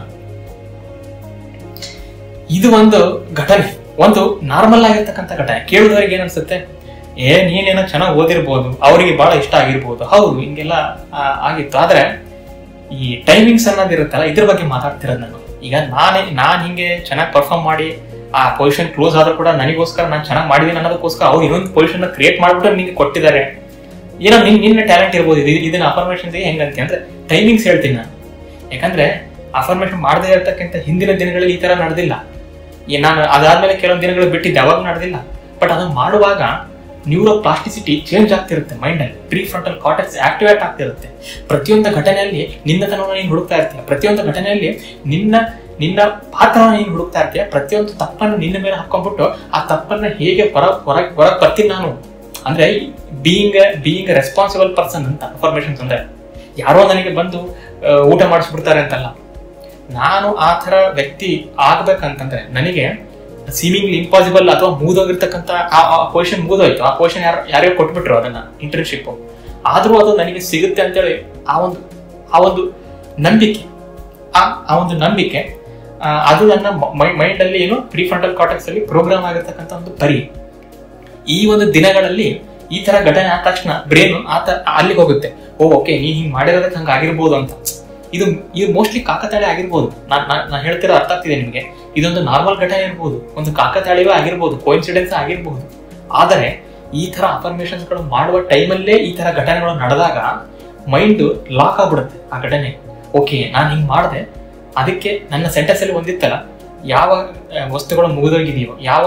[SPEAKER 1] ಇದು ಒಂದು ಘಟನೆ, ಒಂದು ನಾರ್ಮಲ್ ಆಗಿರ್ತಕ್ಕಂಥ ಘಟನೆ. ಕೇಳಿದವರಿಗೆ ಏನನ್ಸುತ್ತೆ, ಏ ನೀನೇನೋ ಚೆನ್ನಾಗಿ ಓದಿರ್ಬೋದು, ಅವರಿಗೆ ಬಹಳ ಇಷ್ಟ ಆಗಿರ್ಬೋದು, ಹೌದು ಹಿಂಗೆಲ್ಲ ಆಗಿತ್ತು. ಆದ್ರೆ ಈ ಟೈಮಿಂಗ್ಸ್ ಅನ್ನೋದಿರುತ್ತಲ್ಲ, ಇದ್ರ ಬಗ್ಗೆ ಮಾತಾಡ್ತಿರೋದು ನಾನು. ಈಗ ನಾನೇ ನಾನ್ ಹಿಂಗೆ ಚೆನ್ನಾಗಿ ಪರ್ಫಾರ್ಮ್ ಮಾಡಿ ಆ ಪೊಸಿಷನ್ ಕ್ಲೋಸ್ ಆದ್ರೂ ಕೂಡ ನನಗೋಸ್ಕರ ನಾನು ಚೆನ್ನಾಗಿ ಮಾಡಿದೀನಿ ಅನ್ನೋದಕ್ಕೋಸ್ಕರ ಅವ್ರು ಇನ್ನೊಂದು ಪೊಸಿಷನ್ ಕ್ರಿಯೇಟ್ ಮಾಡ್ಬಿಟ್ಟು ನಿಂಗೆ ಕೊಟ್ಟಿದ್ದಾರೆ. ಏನೋ ನಿನ್ ನಿನ್ನ ಟ್ಯಾಲೆಂಟ್ ಇರ್ಬೋದು. ಇದನ್ನ ಅಫರ್ಮೇಷನ್ ಹೆಂಗಂತ ಅಂದ್ರೆ ಟೈಮಿಂಗ್ಸ್ ಹೇಳ್ತೀನಿ ನಾನು. ಯಾಕಂದ್ರೆ ಅಫರ್ಮೇಷನ್ ಮಾಡದೇ ಇರತಕ್ಕಂಥ ಹಿಂದಿನ ದಿನಗಳಲ್ಲಿ ಈ ತರ ನಡೆದಿಲ್ಲ. ನಾನು ಅದಾದ್ಮೇಲೆ ಕೆಲವೊಂದು ದಿನಗಳು ಬಿಟ್ಟಿದ್ದೆ, ಅವಾಗ ನಡೆದಿಲ್ಲ. ಬಟ್ ಅದನ್ನ ಮಾಡುವಾಗ ನ್ಯೂರೋ ಪ್ಲಾಸ್ಟಿಸಿಟಿ ಚೇಂಜ್ ಆಗ್ತಿರುತ್ತೆ ಮೈಂಡ್ ಅಲ್ಲಿ, ಪ್ರಿಫ್ರಂಟಲ್ ಕಾರ್ಟೆಕ್ಸ್ ಆಕ್ಟಿವೇಟ್ ಆಗ್ತಿರುತ್ತೆ. ಪ್ರತಿಯೊಂದು ಘಟನೆಯಲ್ಲಿ ನಿನ್ನತನವನ್ನು ನೀನು ಹುಡುಕ್ತಾ ಇರ್ತೀಯ, ಪ್ರತಿಯೊಂದು ಘಟನೆಯಲ್ಲಿ ನಿನ್ನ ನಿನ್ನ ಪಾತ್ರ ನೀನು ಹುಡುಕ್ತಾ ಇರ್ತೀಯ, ಪ್ರತಿಯೊಂದು ತಪ್ಪನ್ನು ನಿನ್ನ ಮೇಲೆ ಹಾಕೊಂಡ್ಬಿಟ್ಟು ಆ ತಪ್ಪನ್ನ ಹೇಗೆ ಹೊರ ಹೊರ ಹೊರಗೆ ಬರ್ತೀನಿ ನಾನು ಅಂದ್ರೆ ಬೀಯಿಂಗ್ ಬೀಯಿಂಗ್ ರೆಸ್ಪಾನ್ಸಿಬಲ್ ಪರ್ಸನ್ ಅಂತ ಅಫರ್ಮೇಷನ್ಸ್ ಅಂದ್ರೆ ಯಾರೋ ನನಗೆ ಬಂದು ಊಟ ಮಾಡಿಸ್ಬಿಡ್ತಾರೆ ಅಂತಲ್ಲ. ನಾನು ಆ ಥರ ವ್ಯಕ್ತಿ ಆಗ್ಬೇಕಂತಂದ್ರೆ ನನಗೆ ಸೀಮಿಂಗ್ಲಿ ಇಂಪಾಸಿಬಲ್ ಅಥವಾ ಮುಗಿದೋಗಿರ್ತಕ್ಕಂಥ ಆ ಪೊಸಿಷನ್ ಮುಗಿದೋಯ್ತು, ಆ ಪೊಸಿಷನ್ ಯಾರು ಯಾರ್ಯಾರು ಕೊಟ್ಬಿಟ್ರು ಅದನ್ನ ಇಂಟರ್ನ್ಶಿಪ್, ಆದ್ರೂ ಅದು ನನಗೆ ಸಿಗುತ್ತೆ ಅಂತೇಳಿ ಆ ಒಂದು ಆ ಒಂದು ನಂಬಿಕೆ ಆ ಆ ಒಂದು ನಂಬಿಕೆ ಅದು ನನ್ನ ಮೈಂಡ್ ಅಲ್ಲಿ ಏನು ಪ್ರಿಫ್ರಂಟಲ್ ಕಾರ್ಟೆಕ್ಸ್ ಅಲ್ಲಿ ಪ್ರೋಗ್ರಾಮ್ ಆಗಿರ್ತಕ್ಕಂಥ ಒಂದು ಪರಿ. ಈ ಒಂದು ದಿನಗಳಲ್ಲಿ ಈ ತರ ಘಟನೆ ಆದ ತಕ್ಷಣ ಬ್ರೇನ್ ಆತ ಅಲ್ಲಿಗೆ ಹೋಗುತ್ತೆ, ಓ ಓಕೆ ನೀನ್ ಹಿಂಗ್ ಮಾಡಿರೋದಕ್ಕೆ ಹಂಗ ಆಗಿರ್ಬೋದು ಅಂತ. ಇದು ಇದು ಮೋಸ್ಟ್ಲಿ ಕಾಕತಾಳೆ ಆಗಿರ್ಬೋದು, ನಾನ್ ನಾನು ಹೇಳ್ತಿರೋ ಅರ್ಥ ಆಗ್ತಿದೆ ನಿಮ್ಗೆ. ಇದೊಂದು ನಾರ್ಮಲ್ ಘಟನೆ ಇರ್ಬೋದು, ಒಂದು ಕಾಕತಾಳಿವೇ ಆಗಿರ್ಬೋದು, ಕೋಇನ್ಸಿಡೆನ್ಸ್ ಆಗಿರ್ಬೋದು. ಆದರೆ ಈ ತರ ಅಫರ್ಮೇಷನ್ಸ್ ಗಳು ಮಾಡುವ ಟೈಮಲ್ಲೇ ಈ ತರ ಘಟನೆಗಳು ನಡೆದಾಗ ಮೈಂಡ್ ಲಾಕ್ ಆಗ್ಬಿಡುತ್ತೆ ಆ ಘಟನೆ. ಓಕೆ ನಾನು ಹಿಂಗ್ ಮಾಡಿದೆ, ಅದಕ್ಕೆ ನನ್ನ ಸೆಂಟೆನ್ಸ್ ಅಲ್ಲಿ ಒಂದಿತ್ತಲ್ಲ, ಯಾವ ವಸ್ತುಗಳು ಮುಗಿದೋಗಿದೆಯೋ, ಯಾವ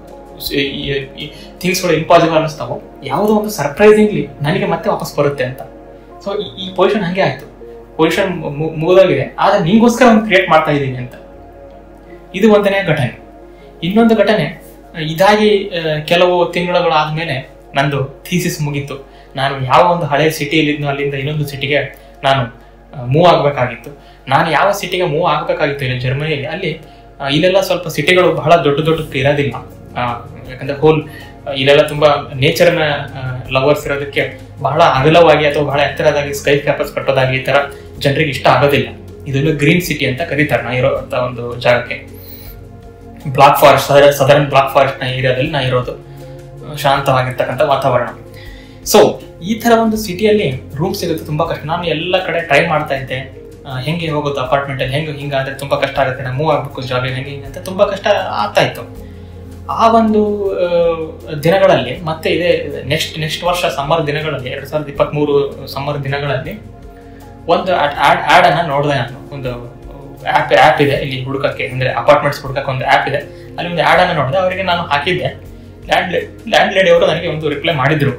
[SPEAKER 1] ಥಿಂಗ್ಸ್ಗಳು ಇಂಪಾಸಿಬಲ್ ಅನ್ನಿಸ್ತಾವೋ, ಯಾವುದೋ ಒಂದು ಸರ್ಪ್ರೈಸಿಂಗ್ಲಿ ನನಗೆ ಮತ್ತೆ ವಾಪಸ್ ಬರುತ್ತೆ ಅಂತ. ಸೊ ಈ ಪೊಸಿಷನ್ ಹಂಗೆ ಆಯ್ತು, ಪೊಸಿಷನ್ ಮುಗಿದೋಗಿದೆ, ಆದ್ರೆ ನಿಂಗೋಸ್ಕರ ಒಂದು ಕ್ರಿಯೇಟ್ ಮಾಡ್ತಾ ಇದ್ದೀನಿ ಅಂತ. ಇದು ಒಂದನೇ ಘಟನೆ. ಇನ್ನೊಂದು ಘಟನೆ ಇದಾಗಿ ಕೆಲವು ತಿಂಗಳುಗಳಾದ್ಮೇಲೆ ನಂದು ಥೀಸಿಸ್ ಮುಗೀತು. ನಾನು ಯಾವ ಒಂದು ಹಳೆ ಸಿಟಿಯಲ್ಲಿದ್ನೋ ಅಲ್ಲಿಂದ ಇನ್ನೊಂದು ಸಿಟಿಗೆ ನಾನು ಮೂವ್ ಆಗ್ಬೇಕಾಗಿತ್ತು. ನಾನು ಯಾವ ಸಿಟಿಗೆ ಮೂವ್ ಆಗ್ಬೇಕಾಗಿತ್ತು ಇಲ್ಲಿ ಜರ್ಮನಿಯಲ್ಲಿ, ಅಲ್ಲಿ ಇಲ್ಲೆಲ್ಲ ಸ್ವಲ್ಪ ಸಿಟಿಗಳು ಬಹಳ ದೊಡ್ಡ ದೊಡ್ಡಕ್ಕೆ ಇರೋದಿಲ್ಲ. ಯಾಕಂದ್ರೆ ಹೋಲ್ ಇಲ್ಲೆಲ್ಲ ತುಂಬಾ ನೇಚರ್ನ ಲವರ್ಸ್ ಇರೋದಕ್ಕೆ ಬಹಳ ಅಗಲವಾಗಿ ಅಥವಾ ಬಹಳ ಎತ್ತರದಾಗಿ ಸ್ಕೈ ಕ್ಯಾಪಸ್ ಕಟ್ಟೋದಾಗಿ ಈ ತರ ಜನರಿಗೆ ಇಷ್ಟ ಆಗೋದಿಲ್ಲ. ಇದನ್ನು ಗ್ರೀನ್ ಸಿಟಿ ಅಂತ ಕರೀತಾರೆ ನಾ ಇರೋ ಒಂದು ಜಾಗಕ್ಕೆ. Black forest, southern black forest ನ ಏರಿಯಾದಲ್ಲಿ ನಾ ಇರೋದು, ಶಾಂತವಾಗಿರ್ತಕ್ಕಂಥ ವಾತಾವರಣ. ಸೊ ಈ ತರ ಒಂದು ಸಿಟಿಯಲ್ಲಿ ರೂಮ್ ಸಿಗುತ್ತೆ ತುಂಬಾ ಕಷ್ಟ. ನಾನು ಎಲ್ಲ ಕಡೆ ಟ್ರೈ ಮಾಡ್ತಾ ಇದ್ದೆ, ಹೆಂಗೆ ಹೋಗೋದು ಅಪಾರ್ಟ್ಮೆಂಟ್ ಅಲ್ಲಿ, ಹೆಂಗೆ ಹಿಂಗಾದ್ರೆ ತುಂಬಾ ಕಷ್ಟ ಆಗುತ್ತೆ, ನಾನು ಮೂವ್ ಆಗ್ಬೇಕು ಜಾಬಿಗೆ, ಹೆಂಗೆ ಹಿಂಗೆ ಅಂತ ತುಂಬಾ ಕಷ್ಟ ಆಗ್ತಾ ಇತ್ತು. ಆ ಒಂದು ದಿನಗಳಲ್ಲಿ ಮತ್ತೆ ಇದೆ ನೆಕ್ಸ್ಟ್ ನೆಕ್ಸ್ಟ್ ವರ್ಷ ಸಮ್ಮರ್ ದಿನಗಳಲ್ಲಿ, ಎರಡ್ ಸಾವಿರದ ಇಪ್ಪತ್ತ್ ಮೂರು ಸಮ್ಮರ್ ದಿನಗಳಲ್ಲಿ ಒಂದು ಆಡ್ ಆಡ್ ಅನ್ನ ನೋಡಿದೆ ನಾನು. ಒಂದು ಆ್ಯಪ್ ಆ್ಯಪ್ ಇದೆ ಇಲ್ಲಿ ಹುಡುಕಕ್ಕೆ, ಅಂದ್ರೆ ಅಪಾರ್ಟ್ಮೆಂಟ್ಸ್ ಹುಡುಕಕ್ಕೆ ಒಂದು ಆ್ಯಪ್ ಇದೆ. ಅಲ್ಲಿ ಒಂದು ಆಡ್ ಅನ್ನ ನೋಡಿದೆ, ಅವರಿಗೆ ನಾನು ಹಾಕಿದ್ದೆ. ಲ್ಯಾಂಡ್ ಲ್ಯಾಂಡ್ ಲೇಡಿ ಅವರು ನನಗೆ ಒಂದು ರಿಪ್ಲೈ ಮಾಡಿದ್ರು,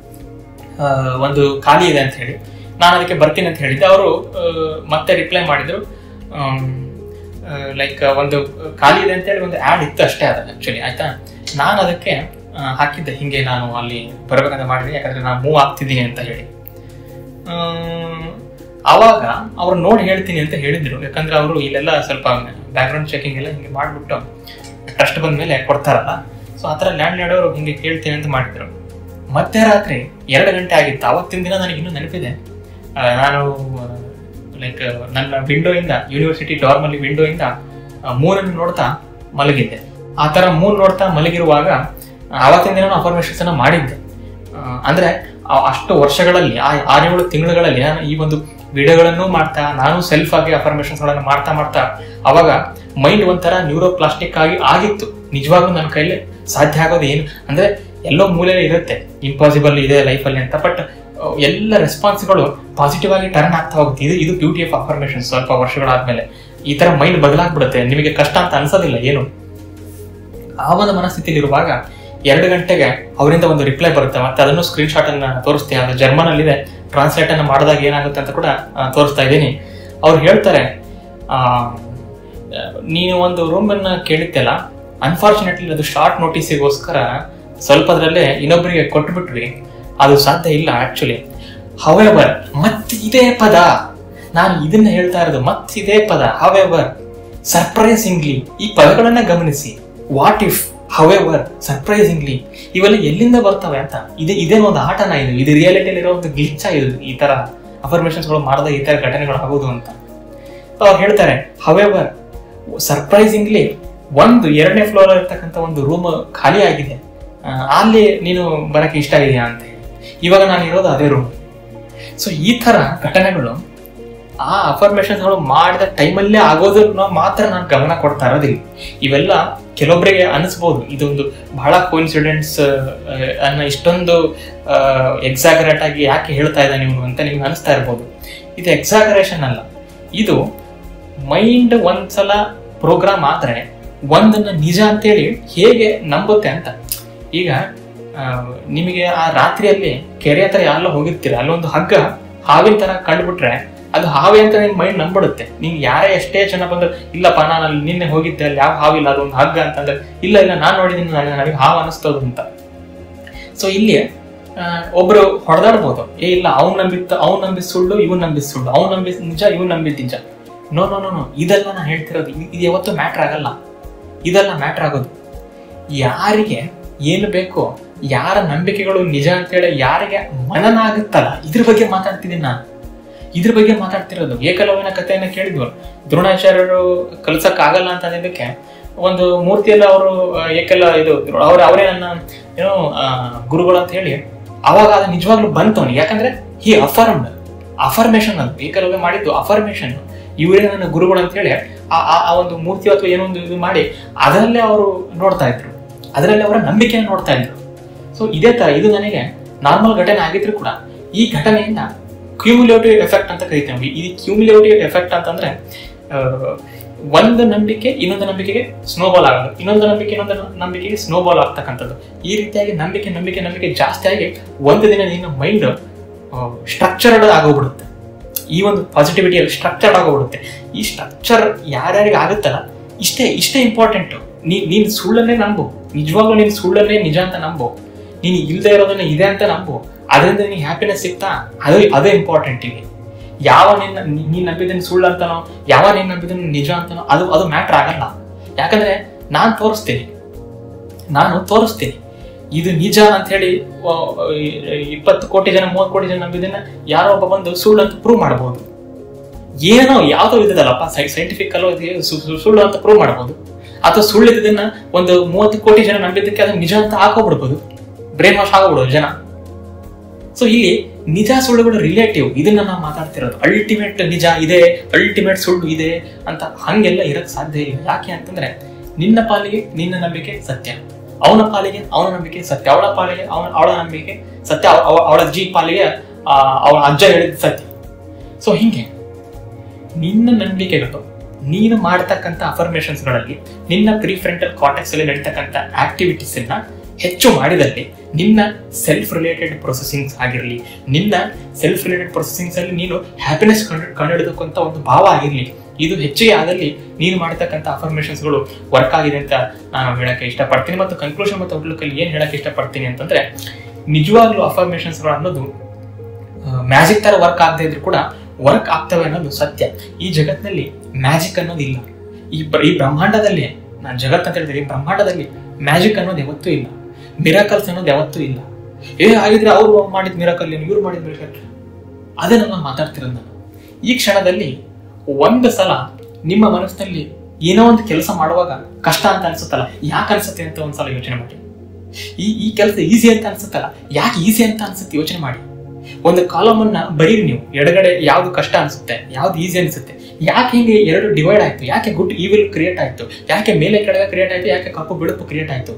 [SPEAKER 1] ಒಂದು ಖಾಲಿ ಇದೆ ಅಂತ ಹೇಳಿ. ನಾನು ಅದಕ್ಕೆ ಬರ್ತೀನಿ ಅಂತ ಹೇಳಿದ್ದೆ. ಅವರು ಮತ್ತೆ ರಿಪ್ಲೈ ಮಾಡಿದ್ರು, ಲೈಕ್ ಒಂದು ಖಾಲಿ ಇದೆ ಅಂತ ಹೇಳಿ ಒಂದು ಆ್ಯಡ್ ಇತ್ತು ಅಷ್ಟೇ ಅದು ಆಕ್ಚುಲಿ, ಆಯ್ತಾ. ನಾನು ಅದಕ್ಕೆ ಹಾಕಿದ್ದೆ, ಹಿಂಗೆ ನಾನು ಅಲ್ಲಿ ಬರ್ಬೇಕಂತ ಮಾಡಿದೆ, ಯಾಕಂದ್ರೆ ನಾನು ಮೂವ್ ಆಗ್ತಿದ್ದೀನಿ ಅಂತ ಹೇಳಿ. ಆವಾಗ ಅವ್ರು ನೋಡಿ ಹೇಳ್ತೀನಿ ಅಂತ ಹೇಳಿದ್ರು, ಯಾಕಂದ್ರೆ ಅವರು ಇಲ್ಲೆಲ್ಲ ಸ್ವಲ್ಪ ಬ್ಯಾಕ್ ಗ್ರೌಂಡ್ ಚೆಕಿಂಗ್ ಎಲ್ಲ ಹಿಂಗೆ ಮಾಡ್ಬಿಟ್ಟು ಟ್ರಸ್ಟ್ ಬಂದ ಮೇಲೆ ಕೊಡ್ತಾರಲ್ಲ. ಸೊ ಆ ಥರ ಲ್ಯಾಂಡ್ ಲೇಡಿ ಅವರು ಹಿಂಗೆ ಕೇಳ್ತೀನಿ ಅಂತ ಮಾಡಿದ್ರು. ಮಧ್ಯರಾತ್ರಿ ಎರಡು ಗಂಟೆ ಆಗಿತ್ತು. ಆವತ್ತಿನ ದಿನ ನನಗೆ ಇನ್ನೂ ನೆನಪಿದೆ. ನಾನು ಲೈಕ್ ನನ್ನ ವಿಂಡೋ ಇಂದ, ಯೂನಿವರ್ಸಿಟಿ ಡಾರ್ಮ್ ಅಲ್ಲಿ ವಿಂಡೋ ಇಂದ ಮೂರನ್ನು ನೋಡ್ತಾ ಮಲಗಿದ್ದೆ. ಆ ತರ ಮೂನ್ ನೋಡ್ತಾ ಮಲಗಿರುವಾಗ ಆವತ್ತಿನ ದಿನ ಅಫರ್ಮೇಷನ್ಸ್ ಅನ್ನ ಮಾಡಿದ್ದೆ. ಅಂದ್ರೆ ಅಷ್ಟು ವರ್ಷಗಳಲ್ಲಿ, ಆ ಆರೇಳು ತಿಂಗಳುಗಳಲ್ಲಿ ನಾನು ಈ ಒಂದು ವಿಡಿಯೋಗಳನ್ನು ಮಾಡ್ತಾ, ನಾನು ಸೆಲ್ಫ್ ಆಗಿ ಅಫರ್ಮೇಷನ್ಸ್ ಗಳನ್ನ ಮಾಡ್ತಾ ಮಾಡ್ತಾ ಅವಾಗ ಮೈಂಡ್ ಒಂಥರ ನ್ಯೂರೋ ಪ್ಲಾಸ್ಟಿಕ್ ಆಗಿ ಆಗಿತ್ತು. ನಿಜವಾಗ್ಲೂ ನನ್ನ ಕೈಲಿ ಸಾಧ್ಯ ಆಗೋದು ಏನು ಅಂದ್ರೆ ಎಲ್ಲೋ ಮೂಲೆಯಲ್ಲಿ ಇರುತ್ತೆ, ಇಂಪಾಸಿಬಲ್ ಇದೆ ಲೈಫಲ್ಲಿ ಅಂತ, ಬಟ್ ಎಲ್ಲ ರೆಸ್ಪಾನ್ಸ್ಗಳು ಪಾಸಿಟಿವ್ ಆಗಿ ಟರ್ನ್ ಆಗ್ತಾ ಹೋಗುತ್ತೆ. ಇದು ಇದು ಬ್ಯೂಟಿ ಆಫ್ ಅಫರ್ಮೇಷನ್. ಸ್ವಲ್ಪ ವರ್ಷಗಳಾದ್ಮೇಲೆ ಈ ತರ ಮೈಂಡ್ ಬದಲಾಗ್ಬಿಡುತ್ತೆ, ನಿಮಗೆ ಕಷ್ಟ ಅಂತ ಅನ್ಸೋದಿಲ್ಲ ಏನು. ಆ ಒಂದು ಮನಸ್ಥಿತಿಲಿ ಇರುವಾಗ ಎರಡು ಗಂಟೆಗೆ ಅವರಿಂದ ಒಂದು ರಿಪ್ಲೈ ಬರುತ್ತೆ. ಮತ್ತೆ ಅದನ್ನು ಸ್ಕ್ರೀನ್ ಶಾಟ್ ಅನ್ನ ತೋರಿಸ್ತೀನಿ, ಅದು ಜರ್ಮನ್ ಅಲ್ಲಿದೆ, ಟ್ರಾನ್ಸ್ಲೇಟ್ ಅನ್ನ ಮಾಡಿದಾಗ ಏನಾಗುತ್ತೆ ಅಂತ ಕೂಡ ತೋರಿಸ್ತಾ ಇದ್ದೀನಿ. ಅವ್ರು ಹೇಳ್ತಾರೆ, ಆ ನೀನು ಒಂದು ರೂಮ್ ಅನ್ನ ಕೇಳಿದ್ದೆಲ್ಲ, ಅನ್ಫಾರ್ಚುನೇಟ್ಲಿ ಅದು ಶಾರ್ಟ್ ನೋಟಿಸಿಗೋಸ್ಕರ ಸ್ವಲ್ಪದ್ರಲ್ಲೇ ಇನ್ನೊಬ್ಬರಿಗೆ ಕೊಟ್ಬಿಟ್ವಿ, ಅದು ಸಾಧ್ಯ ಇಲ್ಲ ಆಕ್ಚುಲಿ. ಹವೆವರ್, ಮತ್ ಇದೇ ಪದ, ನಾನು ಇದನ್ನ ಹೇಳ್ತಾ ಇರೋದು, ಮತ್ ಇದೇ ಪದ, ಹವೆವರ್, ಸರ್ಪ್ರೈಸಿಂಗ್ಲಿ, ಈ ಪದಗಳನ್ನ ಗಮನಿಸಿ. ವಾಟ್ ಇಫ್, ಹವೆವರ್, ಸರ್ಪ್ರೈಸಿಂಗ್ಲಿ, ಇವೆಲ್ಲ ಎಲ್ಲಿಂದ ಬರ್ತವೆ ಅಂತ. ಇದೆ ಇದೇನೋ ಒಂದು ಆಟನ ಇದು, ಇದು ರಿಯಾಲಿಟಿಯಲ್ಲಿ ಇರೋ ಒಂದು ಗ್ಲಿಚ್ ಇದು, ಈ ತರ ಅಫರ್ಮೇಷನ್ಸ್ ಗಳು ಮಾಡಿದಾಗ ಈ ತರ ಘಟನೆಗಳು ಆಗೋದು ಅಂತ. ಅವ್ರು ಹೇಳ್ತಾರೆ, ಹವೆವರ್, ಸರ್ಪ್ರೈಸಿಂಗ್ಲಿ ಒಂದು ಎರಡನೇ ಫ್ಲೋರ್ ಇರ್ತಕ್ಕಂಥ ಒಂದು ರೂಮ್ ಖಾಲಿ ಆಗಿದೆ, ಅಲ್ಲಿ ನೀನು ಬರಕ್ಕೆ ಇಷ್ಟ ಇದೆಯಾ ಅಂತ ಹೇಳಿ. ಇವಾಗ ನಾನು ಇರೋದು ಅದೇ ರೂಮ್. ಸೊ ಈ ತರ ಘಟನೆಗಳು ಆ ಅಫರ್ಮೇಷನ್ಸ್ಗಳು ಮಾಡಿದ ಟೈಮಲ್ಲೇ ಆಗೋದನ್ನ ಮಾತ್ರ ನಾನು ಗಮನ ಕೊಡ್ತಾ ಇರೋದಿಲ್ಲ. ಇವೆಲ್ಲ ಕೆಲವೊಬ್ಬರಿಗೆ ಅನಿಸ್ಬೋದು, ಇದೊಂದು ಬಹಳ ಕೋಇನ್ಸಿಡೆನ್ಸ್ ಅನ್ನ ಇಷ್ಟೊಂದು ಎಕ್ಸಾಗರೇಟ್ ಆಗಿ ಯಾಕೆ ಹೇಳ್ತಾ ಇದ್ದಾನೆ ನೀವು ಅಂತ ನಿಮ್ಗೆ ಅನಿಸ್ತಾ ಇರ್ಬೋದು. ಇದು ಎಕ್ಸಾಗರೇಷನ್ ಅಲ್ಲ, ಇದು ಮೈಂಡ್ ಒಂದ್ಸಲ ಪ್ರೋಗ್ರಾಮ್ ಆದ್ರೆ ಒಂದನ್ನ ನಿಜ ಅಂತೇಳಿ ಹೇಗೆ ನಂಬುತ್ತೆ ಅಂತ. ಈಗ ನಿಮಗೆ ಆ ರಾತ್ರಿಯಲ್ಲಿ ಕೆರೆ ಹತ್ರ ಎಲ್ಲ ಹೋಗಿರ್ತೀರ, ಅಲ್ಲೊಂದು ಹಗ್ಗ ಹಾವಿನ ತರ ಕಂಡುಬಿಟ್ರೆ ಅದು ಹಾವಿ ಅಂತ ನಿನ್ ಮೈಂಡ್ ನಂಬಿಡುತ್ತೆ. ನೀನ್ ಯಾರೇ ಎಷ್ಟೇ ಜನ ಬಂದ್ರು, ಇಲ್ಲಪ್ಪ ನಾನು ಅಲ್ಲಿ ನಿನ್ನೆ ಹೋಗಿದ್ದೆ, ಅಲ್ಲಿ ಯಾವ ಹಾವಿಲ್ಲ, ಅದೊಂದು ಹಗ್ಗ ಅಂತಂದ್ರೆ, ಇಲ್ಲ ಇಲ್ಲ ನಾನ್ ನೋಡಿದೀನಿ, ನನಗೆ ಹಾವು ಅನಿಸ್ತದು ಅಂತ. ಸೊ ಇಲ್ಲಿ ಒಬ್ರು ಹೊಡೆದಾಡ್ಬೋದು, ಏ ಇಲ್ಲ ಅವ್ನ್ ನಂಬಿತ್ತು, ಅವ್ನ್ ನಂಬಿದ್ ಸುಳ್ಳು, ಇವನ್ ನಂಬಿದ್ ಸುಳ್ಳು, ಅವ್ನ್ ನಂಬಿದ್ ನಿಜ, ಇವನ್ ನಂಬಿದ್ ನಿಜ. ನೋ ನೋ ನೋ ನೋ ಇದೆಲ್ಲ ನಾನು ಹೇಳ್ತಿರೋದು, ಇದು ಯಾವತ್ತೂ ಮ್ಯಾಟ್ರ್ ಆಗಲ್ಲ. ಇದೆಲ್ಲ ಮ್ಯಾಟ್ರ್ ಆಗೋದು ಯಾರಿಗೆ ಏನು ಬೇಕೋ, ಯಾರ ನಂಬಿಕೆಗಳು ನಿಜ ಅಂತೇಳಿ ಯಾರಿಗೆ ಮನನ ಆಗುತ್ತಲ್ಲ, ಇದ್ರ ಬಗ್ಗೆ ಮಾತಾಡ್ತಿದ್ದೀನಿ ನಾನು. ಇದ್ರ ಬಗ್ಗೆ ಮಾತಾಡ್ತಿರೋದು. ಏಕಲವ್ಯನ ಕಥೆಯನ್ನ ಕೇಳಿದ್ವಲ್ಲ, ದ್ರೋಣಾಚಾರ್ಯರು ಕಲ್ಸಕ್ ಆಗಲ್ಲ ಅಂತ ಅನ್ನೋದಕ್ಕೆ ಒಂದು ಮೂರ್ತಿಯಲ್ಲ ಅವರು ಏಕೆಲ್ಲ ಇದು ಅವ್ರ ಅವರೇ ನನ್ನ ಏನೋ ಗುರುಗಳು ಅಂತ ಹೇಳಿ, ಅವಾಗ ಅದು ನಿಜವಾಗ್ಲೂ ಬಂತು ಅವನಿಗೆ. ಯಾಕಂದ್ರೆ ಹಿ ಅಫರ್ಮ್ಡ್, ಅಫರ್ಮೇಶನ್ ಅದು ಏಕಲವ್ಯ ಮಾಡಿದ್ದು ಅಫರ್ಮೇಶನ್. ಇವರೇ ನನ್ನ ಗುರುಗಳು ಅಂತ ಹೇಳಿ ಆ ಆ ಒಂದು ಮೂರ್ತಿ ಅಥವಾ ಏನೋ ಒಂದು ಇದು ಮಾಡಿ ಅದರಲ್ಲೇ ಅವರು ನೋಡ್ತಾ ಇದ್ರು, ಅದರಲ್ಲಿ ಅವರ ನಂಬಿಕೆಯನ್ನು ನೋಡ್ತಾ ಇದ್ರು. ಸೊ ಇದೇ ತರ ಇದು ನನಗೆ ನಾರ್ಮಲ್ ಘಟನೆ ಆಗಿದ್ರು ಕೂಡ ಈ ಘಟನೆಯಿಂದ ಕ್ಯೂಮುಲೇಟಿವ್ ಎಫೆಕ್ಟ್ ಅಂತ ಕರಿತೀವಿ. ಈ ಕ್ಯೂಮುಲೇಟಿವ್ ಎಫೆಕ್ಟ್ ಅಂತಂದ್ರೆ ಒಂದು ನಂಬಿಕೆ ಇನ್ನೊಂದು ನಂಬಿಕೆಗೆ ಸ್ನೋಬಾಲ್ ಆಗೋದು, ಇನ್ನೊಂದು ನಂಬಿಕೆ ಇನ್ನೊಂದು ನಂಬಿಕೆಗೆ ಸ್ನೋಬಾಲ್ ಆಗ್ತಕ್ಕಂಥದ್ದು. ಈ ರೀತಿಯಾಗಿ ನಂಬಿಕೆ ನಂಬಿಕೆ ನಂಬಿಕೆ ಜಾಸ್ತಿ ಆಗಿ ಒಂದು ದಿನ ನಿನ್ನ ಮೈಂಡ್ ಸ್ಟ್ರಕ್ಚರ್ಡ್ ಆಗೋಗ್ಬಿಡುತ್ತೆ. ಈ ಒಂದು ಪಾಸಿಟಿವಿಟಿಯಲ್ಲಿ ಸ್ಟ್ರಕ್ಚರ್ಡ್ ಆಗೋಗ್ಬಿಡುತ್ತೆ. ಈ ಸ್ಟ್ರಕ್ಚರ್ ಯಾರ್ಯಾರಿಗೆ ಆಗುತ್ತಲ್ಲ, ಇಷ್ಟೇ ಇಷ್ಟೇ ಇಂಪಾರ್ಟೆಂಟು. ನೀ ನೀನ್ ಸುಳ್ಳನ್ನೇ ನಂಬು, ನಿಜವಾಗ್ಲೂ ನೀನ್ ಸುಳ್ಳನ್ನೇ ನಿಜ ಅಂತ ನಂಬು, ನೀನು ಇಲ್ಲದೆ ಇರೋದನ್ನ ಇದೆ ಅಂತ ನಂಬು, ಅದರಿಂದ ನಿನಗೆ ಹ್ಯಾಪಿನೆಸ್ ಸಿಗ್ತಾ, ಅದು ಅದೇ ಇಂಪಾರ್ಟೆಂಟ್. ಇಲ್ಲಿ ಯಾವ ನಿನ್ನ ನೀನ್ ನಂಬಿದ್ದನ್ನು ಸುಳ್ಳು ಅಂತಾನೋ, ಯಾವ ನೀನ್ ನಂಬಿದ್ದನ್ನು ನಿಜ ಅಂತಾನೋ ಅದು ಅದು ಮ್ಯಾಟ್ರ್ ಆಗಲ್ಲ. ಯಾಕಂದ್ರೆ ನಾನ್ ತೋರಿಸ್ತೀನಿ, ನಾನು ತೋರಿಸ್ತೀನಿ ಇದು ನಿಜ ಅಂತ ಹೇಳಿ. ಇಪ್ಪತ್ತು ಕೋಟಿ ಜನ ಮೂವತ್ತು ಕೋಟಿ ಜನ ನಂಬಿದ್ದನ್ನ ಯಾರೋ ಒಬ್ಬ ಬಂದು ಸುಳ್ಳು ಅಂತ ಪ್ರೂವ್ ಮಾಡಬಹುದು. ಏನೋ ಯಾವ್ದೋ ಇದ್ದಲ್ಲಪ್ಪ ಸೈಂಟಿಫಿಕ್ ಅಲ್ಲೋ ಸುಳ್ಳು ಅಂತ ಪ್ರೂವ್ ಮಾಡಬಹುದು. ಅಥವಾ ಸುಳ್ಳು ಇದ್ದದನ್ನ ಒಂದು ಮೂವತ್ತು ಕೋಟಿ ಜನ ನಂಬಿದ್ದಕ್ಕೆ ಅದು ನಿಜ ಅಂತ ಹಾಕೋಬಿಡ್ಬೋದು, ಬ್ರೈನ್ ವಾಶ್ ಆಗೋಗ್ಬಿಡೋದು ಜನ. ಸೊ ಇಲ್ಲಿ ನಿಜ ಸುಳ್ಳುಗಳು ರಿಲೇಟಿವ್, ಇದನ್ನ ನಾವು ಮಾತಾಡ್ತಿರೋದು. ಅಲ್ಟಿಮೇಟ್ ನಿಜ ಇದೆ, ಅಲ್ಟಿಮೇಟ್ ಸುಳ್ಳು ಇದೆ ಅಂತ ಹಂಗೆಲ್ಲ ಇರಕ್ ಸಾಧ್ಯ ಇಲ್ಲ. ಯಾಕೆ ಅಂತಂದ್ರೆ ನಿನ್ನ ಪಾಲಿಗೆ ನಿನ್ನ ನಂಬಿಕೆ ಸತ್ಯ, ಅವನ ಪಾಲಿಗೆ ಅವನ ನಂಬಿಕೆ ಸತ್ಯ, ಅವಳ ಪಾಲಿಗೆ ಅವನ ಅವಳ ನಂಬಿಕೆ ಸತ್ಯ, ಅವಳ ಅಜ್ಜಿ ಪಾಲಿಗೆ ಅವಳ ಅಜ್ಜ ಹೇಳಿದ ಸತ್ಯ. ಸೊ ಹಿಂಗೆ ನಿನ್ನ ನಂಬಿಕೆಗಳು, ನೀನು ಮಾಡತಕ್ಕಂಥ ಅಫರ್ಮೇಷನ್ಸ್ ಗಳಲ್ಲಿ ನಿನ್ನ ಪ್ರಿಫ್ರಂಟಲ್ ಕಾರ್ಟೆಕ್ಸ್ ಅಲ್ಲಿ ನಡೀತಕ್ಕಂಥ ಆಕ್ಟಿವಿಟೀಸ್ ಅನ್ನ ಹೆಚ್ಚು ಮಾಡಿದಲ್ಲಿ ನಿನ್ನ ಸೆಲ್ಫ್ ರಿಲೇಟೆಡ್ ಪ್ರೊಸೆಸಿಂಗ್ಸ್ ಆಗಿರಲಿ, ನಿನ್ನ ಸೆಲ್ಫ್ ರಿಲೇಟೆಡ್ ಪ್ರೊಸೆಸಿಂಗ್ಸ್ ಅಲ್ಲಿ ನೀನು ಹ್ಯಾಪಿನೆಸ್ ಕಂಡು ಕಂಡುಹಿಡಿದಕ್ಕಂಥ ಒಂದು ಭಾವ ಆಗಿರಲಿ, ಇದು ಹೆಚ್ಚಿಗೆ ಆದಲ್ಲಿ ನೀನು ಮಾಡತಕ್ಕಂಥ ಅಫರ್ಮೇಷನ್ಸ್ಗಳು ವರ್ಕ್ ಆಗಿದೆ ಅಂತ ನಾನು ಹೇಳಕ್ಕೆ ಇಷ್ಟಪಡ್ತೀನಿ. ಮತ್ತು ಕನ್ಕ್ಲೂಷನ್ ಮತ್ತು ಔಟ್ಲುಕ್ ಅಲ್ಲಿ ಏನ್ ಹೇಳಕ್ಕೆ ಇಷ್ಟಪಡ್ತೀನಿ ಅಂತಂದ್ರೆ, ನಿಜವಾಗ್ಲೂ ಅಫರ್ಮೇಷನ್ಸ್ಗಳು ಅನ್ನೋದು ಮ್ಯಾಜಿಕ್ ತರ ವರ್ಕ್ ಆಗದೆ ಇದ್ರು ಕೂಡ ವರ್ಕ್ ಆಗ್ತವೆ ಅನ್ನೋದು ಸತ್ಯ. ಈ ಜಗತ್ತಿನಲ್ಲಿ ಮ್ಯಾಜಿಕ್ ಅನ್ನೋದು ಇಲ್ಲ. ಈ ಈ ಬ್ರಹ್ಮಾಂಡದಲ್ಲಿ, ನಾನು ಜಗತ್ ಅಂತ ಹೇಳಿದ್ರೆ ಈ ಬ್ರಹ್ಮಾಂಡದಲ್ಲಿ ಮ್ಯಾಜಿಕ್ ಅನ್ನೋದು ಯಾವತ್ತೂ ಇಲ್ಲ, ಮಿರಾಕಲ್ಸ್ ಅನ್ನೋದು ಯಾವತ್ತೂ ಇಲ್ಲ. ಏ ಹಾಗಿದ್ರೆ ಅವ್ರು ಮಾಡಿದ ಮಿರಾಕಲ್ ಏನು, ಇವ್ರು ಮಾಡಿದ ಮಿರಾಕಲ್, ಅದನ್ನ ನಾನು ಮಾತಾಡ್ತಿರೋದು. ನಾನು ಈ ಕ್ಷಣದಲ್ಲಿ ಒಂದು ಸಲ ನಿಮ್ಮ ಮನಸ್ಸಿನಲ್ಲಿ ಏನೋ ಒಂದು ಕೆಲಸ ಮಾಡುವಾಗ ಕಷ್ಟ ಅಂತ ಅನ್ಸುತ್ತಲ್ಲ, ಯಾಕೆ ಅನ್ಸುತ್ತೆ ಅಂತ ಒಂದ್ಸಲ ಯೋಚನೆ ಮಾಡಿ. ಈ ಈ ಕೆಲಸ ಈಸಿ ಅಂತ ಅನ್ಸುತ್ತಲ್ಲ, ಯಾಕೆ ಈಸಿ ಅಂತ ಅನ್ಸುತ್ತೆ ಯೋಚನೆ ಮಾಡಿ. ಒಂದು ಕಾಲಮ್ ಅನ್ನ ಬರೀರಿ ನೀವು, ಎಡಗಡೆ ಯಾವ್ದು ಕಷ್ಟ ಅನ್ಸುತ್ತೆ, ಯಾವ್ದು ಈಸಿ ಅನ್ಸುತ್ತೆ, ಯಾಕೆ ಹಿಂಗೆ ಎರಡು ಡಿವೈಡ್ ಆಯ್ತು, ಯಾಕೆ ಗುಡ್ ಈವಿಲ್ ಕ್ರಿಯೇಟ್ ಆಯ್ತು, ಯಾಕೆ ಮೇಲೆ ಕೆಳಗೆ ಕ್ರಿಯೇಟ್ ಆಯ್ತು, ಯಾಕೆ ಕಪ್ಪು ಬಿಳುಪು ಕ್ರಿಯೇಟ್ ಆಯ್ತು.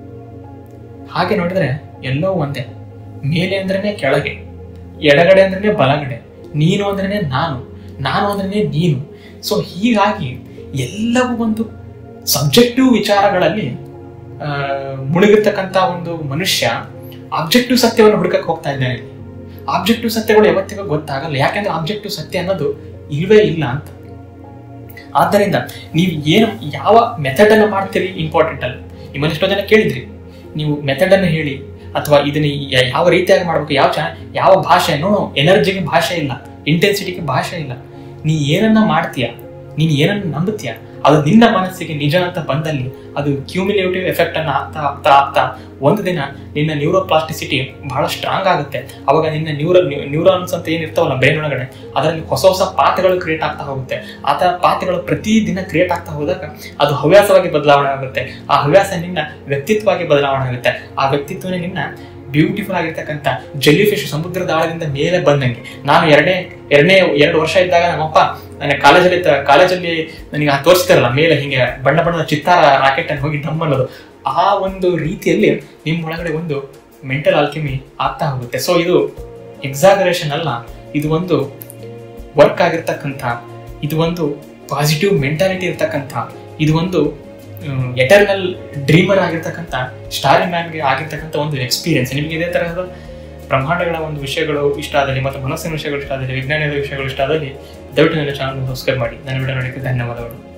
[SPEAKER 1] ಹಾಗೆ ನೋಡಿದ್ರೆ ಎಲ್ಲವೂ ಒಂದೇ. ಮೇಲೆ ಅಂದ್ರೇನೆ ಕೆಳಗೆ, ಎಡಗಡೆ ಅಂದ್ರೇನೆ ಬಲಗಡೆ, ನೀನು ಅಂದ್ರೇನೆ ನಾನು, ನಾನು ಅಂದ್ರೇನೆ ನೀನು. ಸೊ ಹೀಗಾಗಿ ಎಲ್ಲವೂ ಒಂದು ಸಬ್ಜೆಕ್ಟಿವ್ ವಿಚಾರಗಳಲ್ಲಿ ಮುಳುಗಿರ್ತಕ್ಕಂಥ ಒಂದು ಮನುಷ್ಯ ಆಬ್ಜೆಕ್ಟಿವ್ ಸತ್ಯವನ್ನು ಹುಡುಕಕ್ಕೆ ಹೋಗ್ತಾ ಇದ್ದಾನೆ. ಆಬ್ಜೆಕ್ಟಿವ್ ಸತ್ಯಗಳು ಯಾವತ್ತಿಗೂ ಗೊತ್ತಾಗಲ್ಲ, ಯಾಕೆಂದ್ರೆ ಆಬ್ಜೆಕ್ಟಿವ್ ಸತ್ಯ ಅನ್ನೋದು ಇಲ್ವೇ ಇಲ್ಲ ಅಂತ. ಆದ್ದರಿಂದ ನೀವು ಏನು ಯಾವ ಮೆಥಡ್ ಅನ್ನು ಮಾಡ್ತೀರಿ ಇಂಪಾರ್ಟೆಂಟ್ ಅಲ್ಲ. ನಿಮ್ಮನ್ನು ಎಷ್ಟೋ ಜನ ಕೇಳಿದ್ರಿ, ನೀವು ಮೆಥಡ್ ಅನ್ನು ಹೇಳಿ, ಅಥವಾ ಇದನ್ನ ಯಾವ ರೀತಿಯಾಗಿ ಮಾಡ್ಬೇಕು, ಯಾವ ಚ ಯಾವ ಭಾಷೆ. ನೋ, ಎನರ್ಜಿಗೆ ಭಾಷೆ ಇಲ್ಲ, ಇಂಟೆನ್ಸಿಟಿಗೆ ಭಾಷೆ ಇಲ್ಲ. ನೀ ಏನನ್ನ ಮಾಡ್ತೀಯ, ನೀನು ಏನನ್ನ ನಂಬುತ್ತೀಯ, ಅದು ನಿನ್ನ ಮನಸ್ಸಿಗೆ ನಿಜ ಅಂತ ಬಂದಲ್ಲಿ ಅದು ಕ್ಯೂಮಿಲೇಟಿವ್ ಎಫೆಕ್ಟ್ ಅನ್ನ ಆಗ್ತಾ ಆಗ್ತಾ ಆಗ್ತಾ ಒಂದು ದಿನ ನಿನ್ನ ನ್ಯೂರೋಪ್ಲಾಸ್ಟಿಸಿಟಿ ಬಹಳ ಸ್ಟ್ರಾಂಗ್ ಆಗುತ್ತೆ. ಅವಾಗ ನಿನ್ನ ನ್ಯೂರೋ ನ್ಯೂರಾನ್ಸ್ ಅಂತ ಏನಿರ್ತಾವಲ್ಲ ಬ್ರೈನ್ ಒಳಗಡೆ, ಅದರಲ್ಲಿ ಹೊಸ ಹೊಸ ಪಾತ್ರಗಳು ಕ್ರಿಯೇಟ್ ಆಗ್ತಾ ಹೋಗುತ್ತೆ. ಆ ತರ ಪಾತ್ರಗಳು ಪ್ರತಿ ದಿನ ಕ್ರಿಯೇಟ್ ಆಗ್ತಾ ಹೋದಾಗ ಅದು ಹವ್ಯಾಸವಾಗಿ ಬದಲಾವಣೆ ಆಗುತ್ತೆ. ಆ ಹವ್ಯಾಸ ನಿನ್ನ ವ್ಯಕ್ತಿತ್ವವಾಗಿ ಬದಲಾವಣೆ ಆಗುತ್ತೆ. ಆ ವ್ಯಕ್ತಿತ್ವನೇ ನಿನ್ನ ಬ್ಯೂಟಿಫುಲ್ ಆಗಿರ್ತಕ್ಕಂಥ ಜೆಲ್ಲಿ ಫಿಶ್ ಸಮುದ್ರದ ಆಳದಿಂದ ಮೇಲೆ ಬಂದಂಗೆ. ನಾನು ಎರಡನೇ ಎರಡನೇ ಎರಡು ವರ್ಷ ಇದ್ದಾಗ ನಮ್ಮಪ್ಪ ನನಗೆ ಕಾಲೇಜಲ್ಲಿ ಕಾಲೇಜಲ್ಲಿ ನನಗೆ ತೋರಿಸ್ತಾರಲ್ಲ ಮೇಲೆ ಹಿಂಗೆ ಬಣ್ಣ ಬಣ್ಣದ ಚಿತ್ತಾರ ರಾಕೆಟ್ ಅನ್ನು ಹೋಗಿ ಡಮ್ ಅನ್ನೋದು, ಆ ಒಂದು ರೀತಿಯಲ್ಲಿ ನಿಮ್ಮ ಒಳಗಡೆ ಒಂದು ಮೆಂಟಲ್ ಆಲ್ಕೆಮಿ ಆಗ್ತಾ ಹೋಗುತ್ತೆ. ಸೊ ಇದು ಎಕ್ಸಾಗರೇಷನ್ ಅಲ್ಲ, ಇದು ಒಂದು ವರ್ಕ್ ಆಗಿರ್ತಕ್ಕಂಥ, ಇದು ಒಂದು ಪಾಸಿಟಿವ್ ಮೆಂಟಾಲಿಟಿ ಇರ್ತಕ್ಕಂಥ, ಇದು ಒಂದು ಎಟರ್ನಲ್ ಡ್ರೀಮರ್ ಆಗಿರ್ತಕ್ಕಂಥ ಸ್ಟಾರಿ ಮ್ಯಾನ್ಗೆ ಆಗಿರ್ತಕ್ಕಂಥ ಒಂದು ಎಕ್ಸ್ಪೀರಿಯನ್ಸ್. ನಿಮ್ಗೆ ಇದೇ ತರಹದ ಬ್ರಹ್ಮಾಂಡಗಳ ಒಂದು ವಿಷಯಗಳು ಇಷ್ಟ ಆದಲ್ಲಿ ಮತ್ತು ಮನಸ್ಸಿನ ವಿಷಯಗಳು ಇಷ್ಟ ಆದಲ್ಲಿ ವಿಜ್ಞಾನದ ವಿಷಯಗಳು ಇಷ್ಟ ಆದಲ್ಲಿ ದಯವಿಟ್ಟು ನನ್ನ ಚಾನಲ್ ಸಬ್ಸ್ಕ್ರೈಬ್ ಮಾಡಿ. ನನ್ನ ವಿಡಿಯೋ ನೋಡಲಿಕ್ಕೆ ಧನ್ಯವಾದಗಳು.